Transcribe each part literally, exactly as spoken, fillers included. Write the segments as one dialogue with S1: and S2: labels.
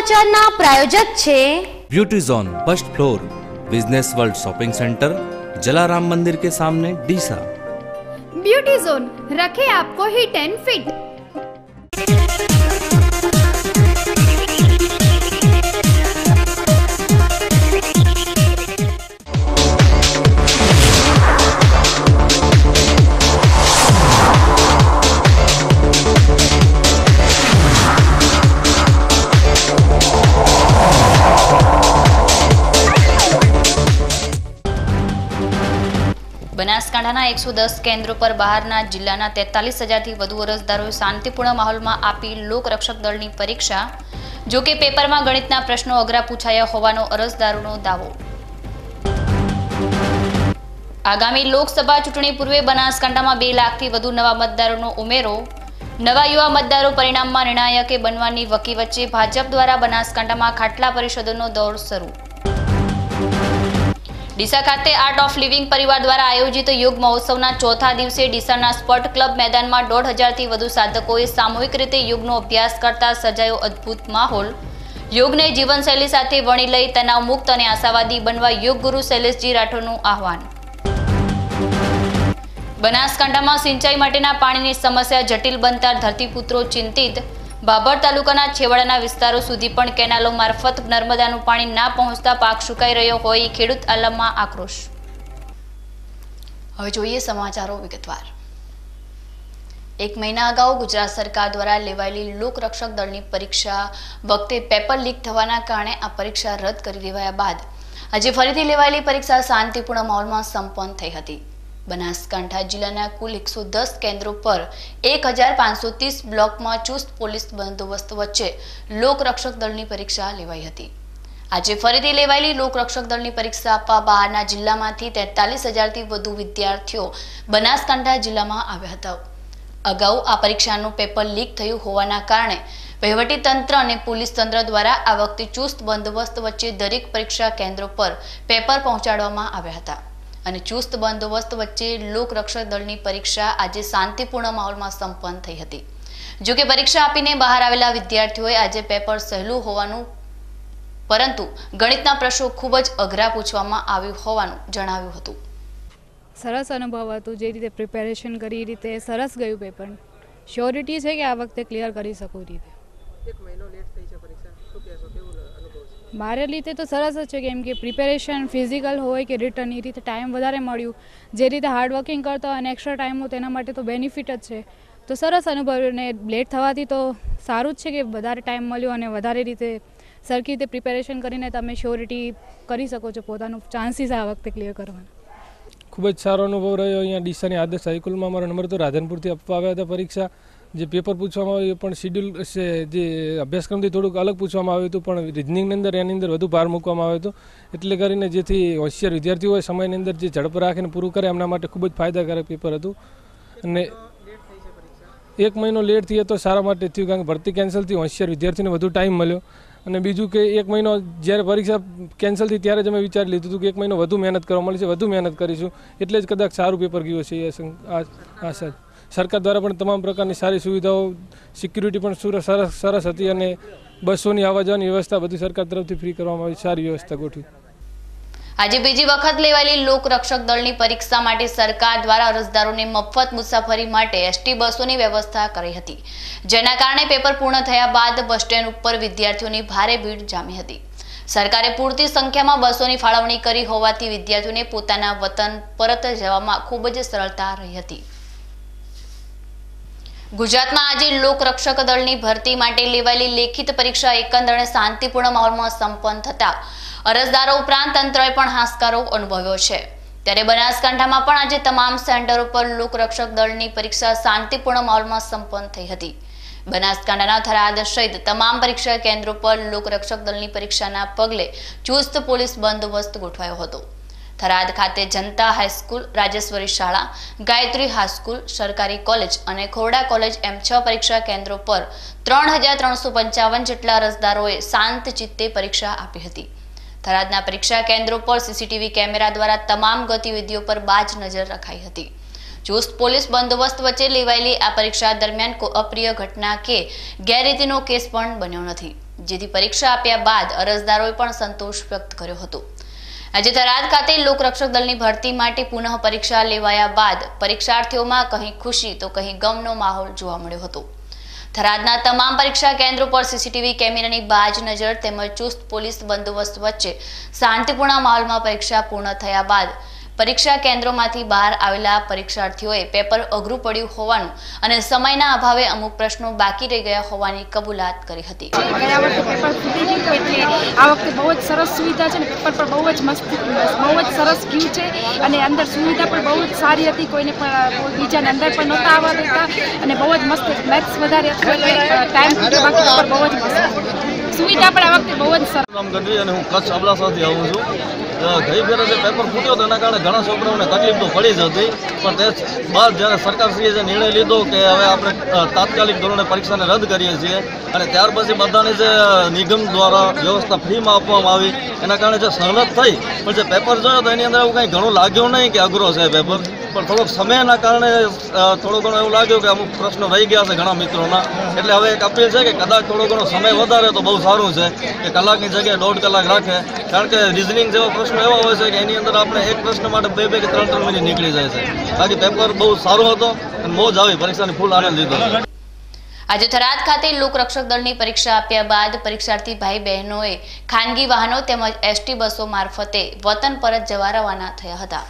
S1: સમાચારના પ્રાયોજક છે
S2: beauty zone first floor business world shopping centre Jalaram मंदिर के सामने डीसा।
S3: ब्यूटी जोन रखे आपको हिट एंड फिट।
S4: બનાસકાંઠાના એકસો દસ કેન્દ્રો પર બહારના જિલ્લાના તેતાલીસ હજારથી વધુ અરજદારોએ શાંતિપૂર્ણ માહોલમાં આપી લોકરક્ષક દળની પરીક્ષા। જો કે પેપરમાં ગણિતના પ્રશ્નો અઘરા પૂછાયા હોવાનો અરજદારોનો દાવો। આગામી લોકસભા ચૂંટણી પૂર્વે બનાસકાંઠામાં બે લાખથી વધુ નવા મતદારોનો ઉમેરો। નવા યુવા મતદારો પરિણામમાં નિર્ણાયકે બનવાની વકી વચ્ચે ભાજપ દ્વારા બનાસકાંઠામાં ખાટલા પરિષદોનો દોર શરૂ। ડીસા ખાતે આર્ટ ઓફ લિવિંગ પરિવાર દ્વારા આયોજિત યોગ મહોત્સવના ચોથા દિવસે ડીસાના સ્પોર્ટ ક્લબ મેદાનમાં દોઢ હજારથી વધુ સાધકોએ સામૂહિક રીતે યોગનો અભ્યાસ કરતા સર્જાયો અદ્ભુત માહોલ। યોગને જીવનશૈલી સાથે વણી લઈ તણાવ મુક્ત અને આશાવાદી બનવા યોગ ગુરુ શૈલેષજી રાઠોડનું આહવાન। બનાસકાંઠામાં સિંચાઈ માટેના પાણીની સમસ્યા જટિલ બનતા ધરતીપુત્રો ચિંતિત। બાબર તાલુકાના છેવાડાના વિસ્તારો સુધી પણ કેનાલો મારફત નર્મદાનું પાણી ના પહોંચતા પાક સુકાઈ રહ્યો હોય ખેડૂત આલમમાં આક્રોશ। હવે જોઈએ સમાચારો વિગતવાર। એક મહિના અગાઉ ગુજરાત સરકાર દ્વારા લેવાયેલી લોકરક્ષક દળની પરીક્ષા વખતે પેપર લીક થવાના કારણે આ પરીક્ષા રદ કરી દેવાયા બાદ આજે ફરીથી લેવાયેલી પરીક્ષા શાંતિપૂર્ણ માહોલમાં સંપન્ન થઈ હતી। બનાસકાંઠા જિલ્લાના કુલ એકસો દસ કેન્દ્રો પર એક હજાર પાંચસો ત્રીસ બ્લોકમાં ચુસ્ત પોલીસ બંદોબસ્ત વચ્ચે લોકરક્ષક દળની પરીક્ષા લેવાઈ હતી। આજે ફરીથી લેવાયેલી લોકરક્ષક દળની પરીક્ષા આપવા બહારના જિલ્લામાંથી તેતાલીસ હજારથી વધુ વિદ્યાર્થીઓ બનાસકાંઠા જિલ્લામાં આવ્યા હતા। અગાઉ આ પરીક્ષાનું પેપર લીક થયું હોવાના કારણે વહીવટી તંત્ર અને પોલીસ તંત્ર દ્વારા આ વખતે ચુસ્ત બંદોબસ્ત વચ્ચે દરેક પરીક્ષા કેન્દ્રો પર પેપર પહોંચાડવામાં આવ્યા હતા અને ચુસ્ત બંદોબસ્ત વચ્ચે લોકરક્ષક દળની પરીક્ષા આજે શાંતિપૂર્ણ માહોલમાં સંપન્ન થઈ હતી। જો કે પરીક્ષા આપીને બહાર આવેલા વિદ્યાર્થીઓએ આજે પેપર સહેલું હોવાનું પરંતુ ગણિતના પ્રશ્નો ખૂબ જ અઘરા પૂછવામાં આવ્યું હોવાનું જણાવ્યું હતું।
S5: સરસ અનુભવ હતો, જે રીતે પ્રિપેરેશન કરી એ રીતે સરસ ગયું પેપર। શ્યોરિટી છે કે આ વખતે ક્લિયર કરી શકું રીતે।
S6: એક મહિનો લેટ થઈ છે પરીક્ષા, શું કહેશો, કેવું અનુભવ છે?
S5: મારે રીતે તો સરસ જ છે, કેમ કે પ્રિપેરેશન ફિઝિકલ હોય કે રિટર્ન એ રીતે ટાઈમ વધારે મળ્યું। જે રીતે હાર્ડ વર્કિંગ કરતો અને એક્સ્ટ્રા ટાઈમ હોય તેના માટે તો બેનિફિટ જ છે। તો સરસ અનુભવ અને લેટ થવાથી તો સારું જ છે કે વધારે ટાઈમ મળ્યો અને વધારે રીતે સરખી રીતે પ્રિપેરેશન કરીને તમે શ્યોરિટી કરી શકો છો પોતાનું ચાન્સીસ આ વખતે ક્લિયર કરવાના।
S6: ખૂબ જ સારો અનુભવ રહ્યો। અહીંયા ડીસાની આદર્શ હાઈસ્કૂલમાં મારો નંબર તો રાધનપુરથી આપવા આવ્યા હતા પરીક્ષા। જે પેપર પૂછવામાં આવ્યું પણ શિડ્યુલ છે, જે અભ્યાસક્રમથી થોડુંક અલગ પૂછવામાં આવ્યું હતું, પણ રિઝનિંગની અંદર એની અંદર વધુ ભાર મૂકવામાં આવ્યો હતો। એટલે કરીને જેથી હોશિયાર વિદ્યાર્થીઓ હોય સમયની અંદર જે ઝડપ રાખીને પૂરું કરે એમના માટે ખૂબ જ ફાયદાકારક પેપર હતું। અને એક મહિનો લેટ થયો તો સારા માટે થયું, કારણ કે ભરતી કેન્સલ થઈ, હોશિયાર વિદ્યાર્થીને વધુ ટાઈમ મળ્યો। અને બીજું કે એક મહિનો જ્યારે પરીક્ષા કેન્સલ થઈ ત્યારે જ અમે વિચારી લીધું હતું કે એક મહિનો વધુ મહેનત કરવા મળશે, વધુ મહેનત કરીશું, એટલે જ કદાચ સારું પેપર ગયું છે એ આશા। સરકાર દ્વારા પણ તમામ પ્રકારની સારી સુવિધાઓ, સિક્યુરિટી પણ સરસ સરસ હતી અને બસોની આવવા જવાની વ્યવસ્થા બધી સરકાર તરફથી ફ્રી કરવામાં આવી, સારી વ્યવસ્થા ગોઠવી।
S4: આજે બીજી વખત લેવાયેલી લોકરક્ષક દળની પરીક્ષા માટે સરકાર દ્વારા અરજદારોને મફત મુસાફરી માટે એસટી બસોની વ્યવસ્થા કરી હતી, જેના કારણે પેપર પૂર્ણ થયા બાદ બસ સ્ટેન્ડ ઉપર વિદ્યાર્થીઓની ભારે ભીડ જામી હતી। સરકારે પૂરતી સંખ્યામાં બસોની ફાળવણી કરી હોવાથી વિદ્યાર્થીઓને પોતાના વતન પરત જવામાં ખૂબ જ સરળતા રહી હતી। ગુજરાતમાં આજે લોકરક્ષક દળની ભરતી માટે લેવાયેલી લેખિત પરીક્ષા એકંદરે શાંતિપૂર્ણ માહોલમાં સંપન્ન થતા અરજદારો ઉપરાંત તંત્રએ પણ હાશકારો અનુભવ્યો છે। ત્યારે બનાસકાંઠામાં પણ આજે તમામ સેન્ટરો પર લોકરક્ષક દળની પરીક્ષા શાંતિપૂર્ણ માહોલમાં સંપન્ન થઈ હતી। બનાસકાંઠાના થરાદ સહિત તમામ પરીક્ષા કેન્દ્રો પર લોકરક્ષક દળની પરીક્ષાના પગલે ચુસ્ત પોલીસ બંદોબસ્ત ગોઠવાયો હતો। થરાદ ખાતે જનતા હાઈસ્કૂલ, રાજેશ્વરી શાળા, ગાયત્રી હાઈસ્કૂલ, સરકારી કોલેજ અને ખોરડા કોલેજ એમ છ પરીક્ષા કેન્દ્રો પર ત્રણ હજાર ત્રણસો પંચાવન જેટલા અરજદારોએ શાંત ચિત્તે પરીક્ષા આપી હતી। થરાદના પરીક્ષા કેન્દ્રો પર સીસીટીવી કેમેરા દ્વારા તમામ ગતિવિધિઓ પર બાજ નજર રખાઈ હતી। ચુસ્ત પોલીસ બંદોબસ્ત વચ્ચે લેવાયેલી આ પરીક્ષા દરમિયાન કોઈ અપ્રિય ઘટના કે ગેરરીતિનો કેસ પણ બન્યો નથી। જેથી પરીક્ષા આપ્યા બાદ અરજદારોએ પણ સંતોષ વ્યક્ત કર્યો હતો। આજે થરાદ ખાતે લોકરક્ષક દળની ભરતી માટે પુનઃ પરીક્ષા લેવાયા બાદ પરીક્ષાર્થીઓમાં કહી ખુશી તો કહી ગમનો માહોલ જોવા મળ્યો હતો। થરાદના તમામ પરીક્ષા કેન્દ્રો પર સીસીટીવી કેમેરાની બાજ નજર તેમજ ચુસ્ત પોલીસ બંદોબસ્ત વચ્ચે શાંતિપૂર્ણ માહોલમાં પરીક્ષા પૂર્ણ થયા બાદ પરીક્ષા કેન્દ્રોમાંથી બહાર આવેલા પરીક્ષાર્થીઓએ પેપર અઘરું પડ્યું હોવાનું અને સમયના અભાવે અમુક પ્રશ્નો બાકી રહી ગયા હોવાની કબૂલાત કરી હતી।
S1: ગયા વખતે પેપર ફૂટી ગયું એટલે આ વખતે બહુ જ સરસ સુવિધા છે ને પેપર પર બહુ જ મસ્ત બહુ જ સરસ ગયું છે અને અંદર સુવિધા પણ બહુ જ સારી હતી, કોઈને પણ બીજાને અંદર પણ નહોતા આવવા દેતા અને બહુ જ મસ્ત મેથ્સ વધારે હતું એટલે ટાઈમ બાકી પેપર બહુ જ મસ્ત સુવિધા પણ આ વખતે બહુ જ સરસ।
S7: નામ ગઢવી અને હું કચ્છ અબડાસાથી આવું છું। ગઈ ફેરે જે પેપર ફૂટ્યો તેના કારણે ઘણા છોકરાઓને તકલીફ તો પડી જ હતી, પણ તે બાદ જ્યારે સરકારશ્રીએ જે નિર્ણય લીધો કે હવે આપણે તાત્કાલિક ધોરણે પરીક્ષાને રદ કરીએ છીએ અને ત્યાર પછી બધાને જે નિગમ દ્વારા વ્યવસ્થા ફ્રીમાં આપવામાં આવી એના કારણે જે સહલત થઈ, પણ જે પેપર જોયો તો એની અંદર એવું કંઈ ઘણું લાગ્યું નહીં કે અઘરો છે પેપર, પણ થોડોક સમયના કારણે થોડું ઘણું એવું લાગ્યું કે અમુક પ્રશ્નો રહી ગયા છે ઘણા મિત્રોના। એટલે હવે એક અપીલ છે કે કદાચ થોડો ઘણો સમય વધારે તો બહુ સારું છે કે કલાકની જગ્યાએ દોઢ કલાક રાખે, કારણ કે રિઝનિંગ જેવો પ્રશ્ન એવો હોય છે કે એની અંદર આપણે એક પ્રશ્ન માટે બે બે કે ત્રણ ત્રણ મિનિટ નીકળી જાય છે। બાકી પેપર બહુ સારો હતો અને મોજ આવી, પરીક્ષાની ફૂલ આનંદ લીધો।
S4: આજે થરાદ ખાતે લોકરક્ષક દળની પરીક્ષા આપ્યા બાદ પરીક્ષાર્થી ભાઈ બહેનોએ ખાનગી વાહનો તેમજ એસટી બસો મારફતે વતન પરત જવા રવાના થયા હતા।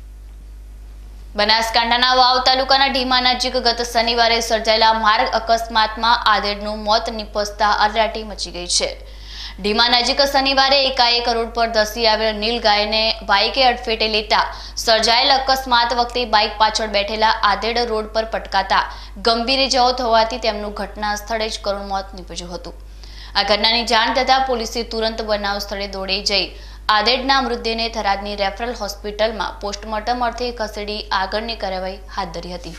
S4: બનાસકાંઠાના વાવ તાલુકાના ઢીમા નજીક ગત શનિવારે સર્જાયેલા માર્ગ અકસ્માતમાં આધેડનું મોત નિપજતા અરરાટી મચી ગઈ છે। ઢીમા નજીક શનિવારે એકાએક રોડ પર ધસી આવેલ નીલ ગાયને બાઇકે અડફેટે લેતા સર્જાયેલ અકસ્માત વખતે બાઇક પાછળ બેઠેલા આધેડ રોડ પર પટકાતા ગંભીર ઇજાઓ થવાથી તેમનું ઘટના સ્થળે જ કરુણ મોત નીપજ્યું હતું। આ ઘટનાની જાણ થતાં પોલીસે તુરંત બનાવ સ્થળે દોડી જઈ આધેડના મૃતદેહને થરાદની રેફરલ હોસ્પિટલમાં પોસ્ટમોર્ટમ અર્થે ખસેડી આગળની કાર્યવાહી હાથ ધરી હતી।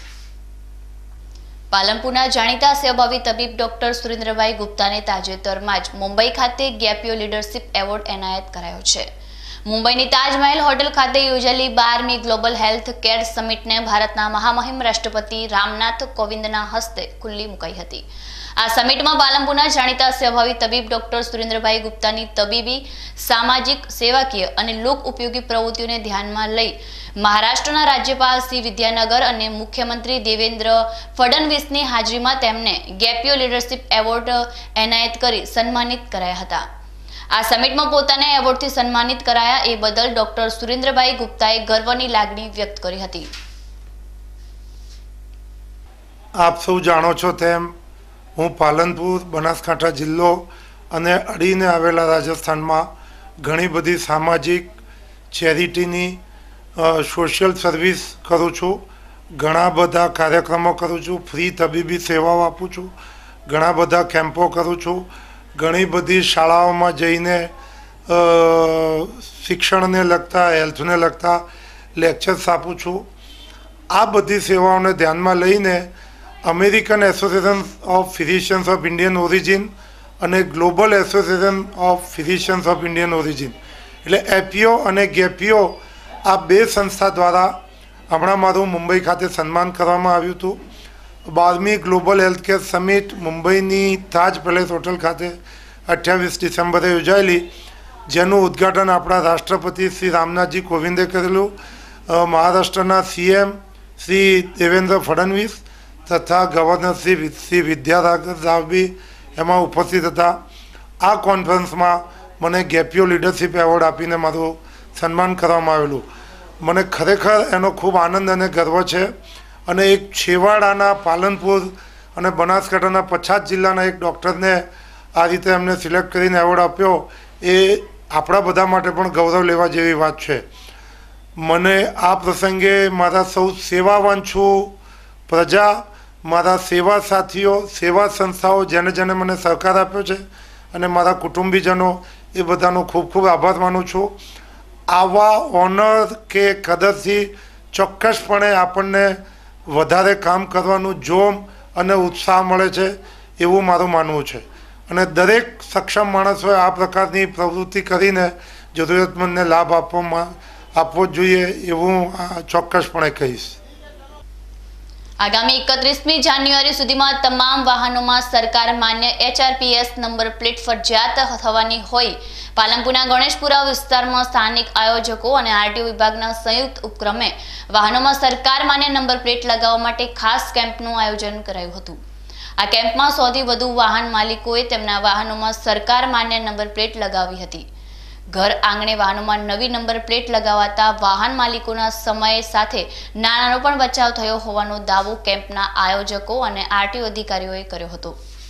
S4: પાલનપુરના જાણીતા સેવાભાવી તબીબ ડોક્ટર સુરેન્દ્રભાઈ ગુપ્તાને તાજેતરમાં જ મુંબઈ ખાતે ગેપીઓ લીડરશિપ એવોર્ડ એનાયત કરાયો છે। મુંબઈની તાજમહેલ હોટેલ ખાતે યોજાયેલી બારમી ગ્લોબલ હેલ્થ કેર સમિટને ભારતના મહામહિમ રાષ્ટ્રપતિ રામનાથ કોવિંદના હસ્તે ખુલ્લી મુકાઈ હતી। આ સમિટમાં પાલનપુરના જાણીતા સેવાભાવી તબીબ ડોક્ટર સુરેન્દ્રભાઈ ગુપ્તાની તબીબી, સામાજિક, સેવાકીય અને લોક ઉપયોગી પ્રવૃત્તિઓને ધ્યાનમાં લઈ મહારાષ્ટ્રના રાજ્યપાલ શ્રી વિદ્યાનગર અને મુખ્યમંત્રી દેવેન્દ્ર ફડણવીસની હાજરીમાં તેમને ગેપીઓ લીડરશિપ એવોર્ડ એનાયત કરી સન્માનિત કરાયા હતા। આ સમિટમાં પોતાને એવોર્ડથી સન્માનિત કરાયા એ બદલ ડોક્ટર સુરેન્દ્રભાઈ ગુપ્તાએ ગર્વની લાગણી વ્યક્ત કરી હતી।
S8: આપ સૌ જાણો છો તેમ હું પાલનપુર બનાસકાંઠા જિલ્લો અને અડીને આવેલા રાજસ્થાનમાં ઘણી બધી સામાજિક ચેરિટીની સોશિયલ સર્વિસ કરું છું, ઘણા બધા કાર્યક્રમો કરું છું, ફ્રી તબીબી સેવાઓ આપું છું, ઘણા બધા કેમ્પો કરું છું, ઘણી બધી શાળાઓમાં જઈને શિક્ષણને લગતા, હેલ્થને લગતા લેક્ચર્સ આપું છું। આ બધી સેવાઓને ધ્યાનમાં લઈને American association of physicians of Indian origin અને global association of physicians of Indian origin એટલે એપીઓ અને ગેપીઓ આ બે સંસ્થા દ્વારા હમણાં મારું મુંબઈ ખાતે સન્માન કરવામાં આવ્યું હતું। બારમી ગ્લોબલ હેલ્થકેર સમિટ મુંબઈની તાજ પેલેસ હોટલ ખાતે અઠ્યાવીસ ડિસેમ્બરે યોજાયેલી, જેનું ઉદ્ઘાટન આપણા રાષ્ટ્રપતિ શ્રી રામનાથજી કોવિંદે કરેલું। મહારાષ્ટ્રના સીએમ શ્રી દેવેન્દ્ર ફડણવીસ તથા ગવર્નર શ્રી શ્રી વિદ્યાસાગર રાવ બી એમાં ઉપસ્થિત હતા। આ કોન્ફરન્સમાં મને ગેપીઓ લીડરશિપ એવોર્ડ આપીને મારું સન્માન કરવામાં આવેલું। મને ખરેખર એનો ખૂબ આનંદ અને ગર્વ છે અને એક છેવાડાના પાલનપુર અને બનાસકાંઠાના પછાત જિલ્લાના એક ડૉક્ટરને આ રીતે એમને સિલેક્ટ કરીને એવોર્ડ આપ્યો એ આપણા બધા માટે પણ ગૌરવ લેવા જેવી વાત છે। મને આ પ્રસંગે મારા સૌ સેવાવાન છું પ્રજા, મારા સેવા સાથીઓ, સેવા સંસ્થાઓ જેને જેને મને સહકાર આપ્યો છે અને મારા કુટુંબીજનો એ બધાનો ખૂબ ખૂબ આભાર માનું છું। આવા ઓનર કે કદરથી ચોક્કસપણે આપણને વધારે કામ કરવાનું જોમ અને ઉત્સાહ મળે છે એવું મારું માનવું છે અને દરેક સક્ષમ માણસોએ આ પ્રકારની પ્રવૃત્તિ કરીને જરૂરિયાતમંદને લાભ આપવામાં આપવો જોઈએ એવું ચોક્કસપણે કહીશ।
S4: આગામી એકત્રીસમી જાન્યુઆરી સુધીમાં તમામ વાહનોમાં સરકાર માન્ય એચઆરપીએસ નંબર પ્લેટ ફરજિયાત થવાની હોય પાલનપુરના ગણેશપુરા વિસ્તારમાં સ્થાનિક આયોજકો અને આરટીઓ વિભાગના સંયુક્ત ઉપક્રમે વાહનોમાં સરકાર માન્ય નંબર પ્લેટ લગાવવા માટે ખાસ કેમ્પનું આયોજન કરાયું હતું। આ કેમ્પમાં સૌથી વધુ વાહન માલિકોએ તેમના વાહનોમાં સરકાર માન્ય નંબર પ્લેટ લગાવી હતી। ઘર આંગણે વાહનોમાં નવી નંબર પ્લેટ લગાવાતા વાહન માલિકોના સમય સાથે નાણાંનો પણ બચાવ થયો હોવાનો દાવો કેમ્પના આયોજકો અને આરટીઓ અધિકારીઓએ કર્યો હતો।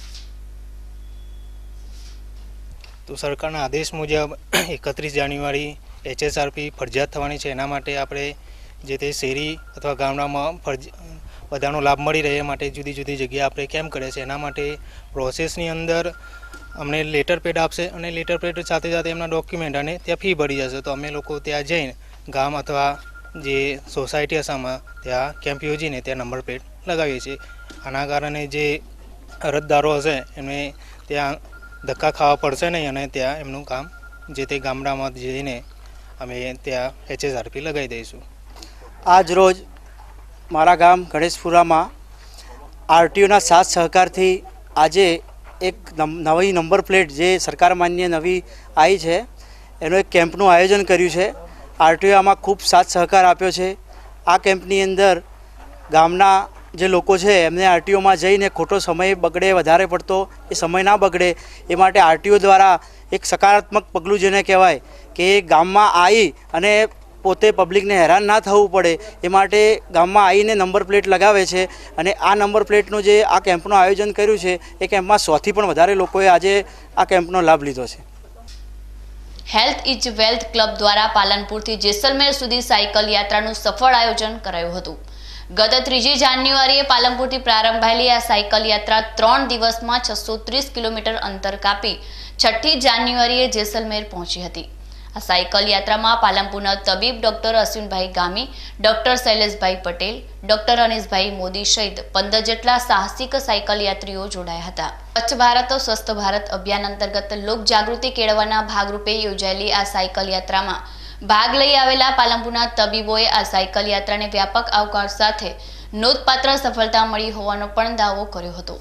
S9: તો સરકારના આદેશ મુજબ એકત્રીસ જાન્યુઆરી એચએસઆરપી ફરજિયાત થવાની છે। એના માટે આપણે જે તે શેરી અથવા ગામડામાં ફરજ બધાનો લાભ મળી રહે એ માટે જુદી જુદી જગ્યાએ આપણે કેમ્પ કરે છે। એના માટે પ્રોસેસની અંદર અમને લેટર પેડ આપશે અને લેટર પેડ સાથે સાથે એમના ડોક્યુમેન્ટ અને ત્યાં ફી ભરી જશે। તો અમે લોકો ત્યાં જઈને ગામ અથવા જે સોસાયટી હશામાં ત્યાં કેમ્પ યોજીને ત્યાં નંબર પ્લેટ લગાવીએ છીએ। આના કારણે જે અરજદારો હશે એમને ત્યાં ધક્કા ખાવા પડશે નહીં અને ત્યાં એમનું કામ જે તે ગામડામાં જઈને અમે ત્યાં એચએસઆરપી લગાવી દઈશું।
S10: આજ રોજ મારા ગામ ગણેશપુરામાં આરટીઓના સાથ સહકારથી આજે એક નવી નંબર પ્લેટ જે સરકાર માન્ય નવી આવી છે એનું એક કેમ્પનું આયોજન કર્યું છે। આરટીઓએ આમાં ખૂબ સાથ સહકાર આપ્યો છે। આ કેમ્પની અંદર ગામના જે લોકો છે એમને આરટીઓમાં જઈને ખોટો સમય બગડે વધારે પડતો એ સમય ના બગડે એ માટે આરટીઓ દ્વારા એક સકારાત્મક પગલું જેને કહેવાય કે ગામમાં આવી અને પોતે પબ્લિકને હેરાન ના થવું પડે એ માટે ગામમાં આવીને નંબર પ્લેટ લગાવે છે। અને આ નંબર પ્લેટનું જે આ કેમ્પનું આયોજન કર્યું છે એ કેમ્પમાં સોથી પણ વધારે લોકોએ આજે આ કેમ્પનો લાભ લીધો છે।
S4: હેલ્થ ઇઝ વેલ્થ ક્લબ દ્વારા પાલનપુરથી જેસલમેર સુધી સાયકલ યાત્રાનું સફળ આયોજન કરાયું હતું। ગત ત્રીજી જાન્યુઆરીએ પાલનપુરથી પ્રારંભાયેલી આ સાયકલ યાત્રા ત્રણ દિવસમાં છસો ત્રીસ કિલોમીટર અંતર કાપી છઠ્ઠી જાન્યુઆરીએ જેસલમેર પહોંચી હતી। આ સાયકલ યાત્રામાં પાલનપુરના તબીબ doctor Ashwinbhai Gami, doctor Shaileshbhai Patel, doctor Anisbhai Modi સહિત પંદર જેટલા સાહસિક સાયકલ યાત્રીઓ જોડાયા હતા। સ્વચ્છ ભારત સ્વસ્થ ભારત અભિયાન અંતર્ગત લોક જાગૃતિ કેળવવાના ભાગરૂપે યોજાયેલી આ સાયકલ યાત્રામાં ભાગ લઈ આવેલા પાલનપુરના તબીબોએ આ સાયકલ યાત્રાને વ્યાપક આવકાર સાથે નોંધપાત્ર સફળતા મળી હોવાનો પણ દાવો કર્યો હતો।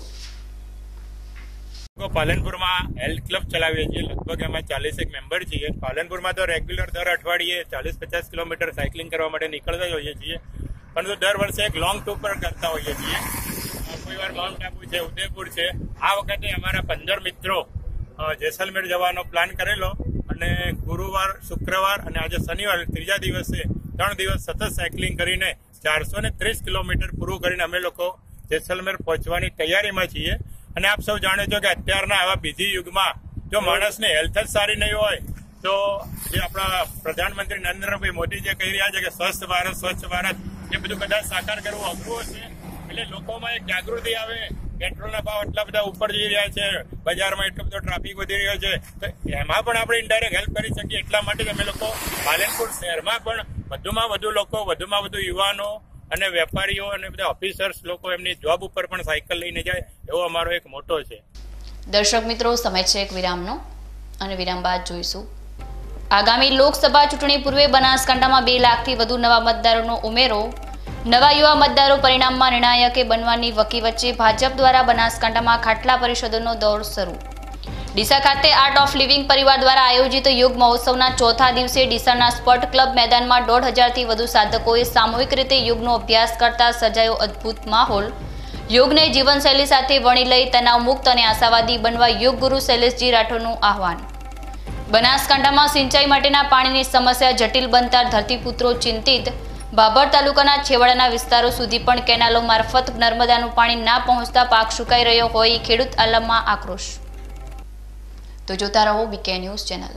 S11: પાલનપુરમાં હેલ્થ ક્લબ ચલાવીએ છીએ। લગભગ એમાં ચાલીસ એક મેમ્બર છીએ। પાલનપુરમાં તો રેગ્યુલર દર અઠવાડિયે ચાલીસ પચાસ કિલોમીટર સાયકલિંગ કરવા માટે નીકળતા જ હોઈએ છીએ, પરંતુ દર વર્ષે એક લોંગ ટૂર પર કરતા હોઈએ છીએ। કોઈ વાર માઉન્ટ આબુ છે, ઉદયપુર છે। આ વખતે અમારા પંદર મિત્રો જેસલમેર જવાનો પ્લાન કરેલો અને ગુરુવાર, શુક્રવાર અને આજે શનિવાર ત્રીજા દિવસે ત્રણ દિવસ સતત સાયકલિંગ કરીને ચારસો ને ત્રીસ કિલોમીટર પૂરું કરીને અમે લોકો જેસલમેર પહોંચવાની તૈયારીમાં છીએ। અને આપ સૌ જાણો છો કે અત્યારના આવા બીજી યુગમાં જો માણસને હેલ્થ જ સારી નહીં હોય તો જે આપણા પ્રધાનમંત્રી નરેન્દ્રભાઈ મોદી જે કહી રહ્યા છે કે સ્વસ્થ ભારત સ્વચ્છ ભારત એ બધું કદાચ સાકાર કરવું અઘરું હશે। એટલે લોકોમાં એક જાગૃતિ આવે। પેટ્રોલના ભાવ એટલા બધા ઉપર જઈ રહ્યા છે, બજારમાં એટલો બધો ટ્રાફિક વધી રહ્યો છે, તો એમાં પણ આપણે ઇનડાયરેક્ટ હેલ્પ કરી શકીએ। એટલા માટે અમે લોકો પાલનપુર શહેરમાં પણ વધુમાં વધુ લોકો, વધુમાં વધુ યુવાનો અને વેપારીઓ અને બધા ઓફિસર્સ લોકો એમની જોબ ઉપર પણ સાયકલ લઈને જાય એવો અમારો એક મોટો છે।
S4: દર્શક મિત્રો, સમય છે એક વિરામનો અને વિરામ બાદ જોઈશું આગામી લોકસભા ચૂંટણી પૂર્વે બનાસકાંઠામાં બે લાખથી વધુ નવા મતદારોનો ઉમેરો। નવા યુવા મતદારો પરિણામમાં નિર્ણાયકે બનવાની વકી વચ્ચે ભાજપ દ્વારા બનાસકાંઠામાં ખાટલા પરિષદોનો દોર શરૂ। ડીસા ખાતે આર્ટ ઓફ લિવિંગ પરિવાર દ્વારા આયોજિત યોગ મહોત્સવના ચોથા દિવસે ડીસાના સ્પોર્ટ ક્લબ મેદાનમાં દોઢ હજારથી વધુ સાધકોએ સામૂહિક રીતે યોગનો અભ્યાસ કરતા સર્જાયો અદ્ભુત માહોલ। યોગને જીવનશૈલી સાથે વણી લઈ તણાવ મુક્ત અને આશાવાદી બનવા યોગ ગુરુ શૈલેષજી રાઠોડનું આહવાન। બનાસકાંઠામાં સિંચાઈ માટેના પાણીની સમસ્યા જટિલ બનતા ધરતીપુત્રો ચિંતિત। બાબર તાલુકાના છેવાડાના વિસ્તારો સુધી પણ કેનાલો મારફત નર્મદાનું પાણી ના પહોંચતા પાક સુકાઈ રહ્યો હોય ખેડૂત આલમમાં આક્રોશ। તો જોતા રહો BK news channel.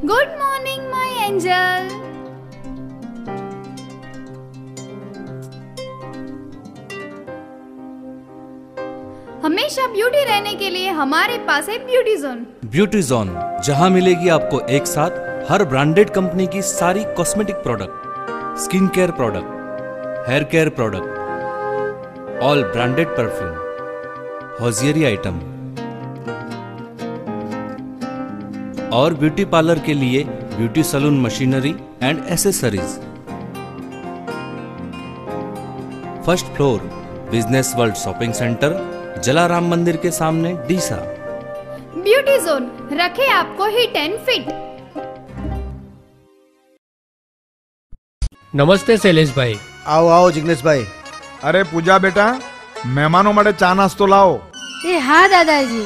S3: Good morning my angel. हमेशा ब्यूटी रहने के लिए हमारे पास है ब्यूटी जोन।
S2: ब्यूटी जोन, जहां मिलेगी आपको एक साथ हर ब्रांडेड कंपनी की सारी cosmetic product, skin care product, hair care product, all branded perfume, hosiery item और ब्यूटी पार्लर के लिए beauty salon machinery and accessories. First floor, business world shopping centre, Jalaram मंदिर के सामने, डीसा।
S3: ब्यूटी जोन, रखे आपको हिट एंड फिट।
S12: नमस्ते शैलेश भाई।
S13: आओ आओ जिग्नेश भाई। अरे पूजा बेटा, મહેમાનો માટે ચા નાસ્તો લાવો।
S14: એ હા દાદાજી।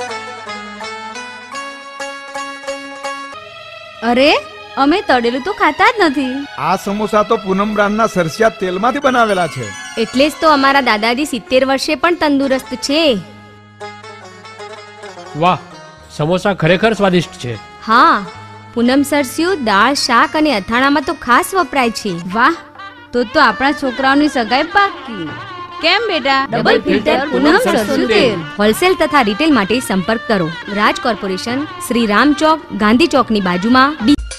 S14: અરે અમે તળેલું તો ખાતા જ નથી।
S13: આ સમોસા તો પૂનમ બ્રાન્ડના સરસિયા તેલમાંથી બનાવેલા છે।
S14: એટલે જ તો અમારા દાદાજી સિત્તેર વર્ષે પણ તંદુરસ્ત છે।
S12: વાહ, સમોસા ખરેખર સ્વાદિષ્ટ છે।
S14: હા, પૂનમ સરસ્યું દાળ, શાક અને અથાણામાં તો ખાસ વપરાય છે। વાહ, તો તો આપણા છોકરાઓની સગાઈ પાકી। કેમ બેટા? ડબલ ફિલ્ટર પૂનમ સરસ્યું તેલ। હોલસેલ તથા રિટેલ માટે સંપર્ક કરો રાજ કોર્પોરેશન, શ્રી રામ ચોક, ગાંધી ચોકની બાજુમાં।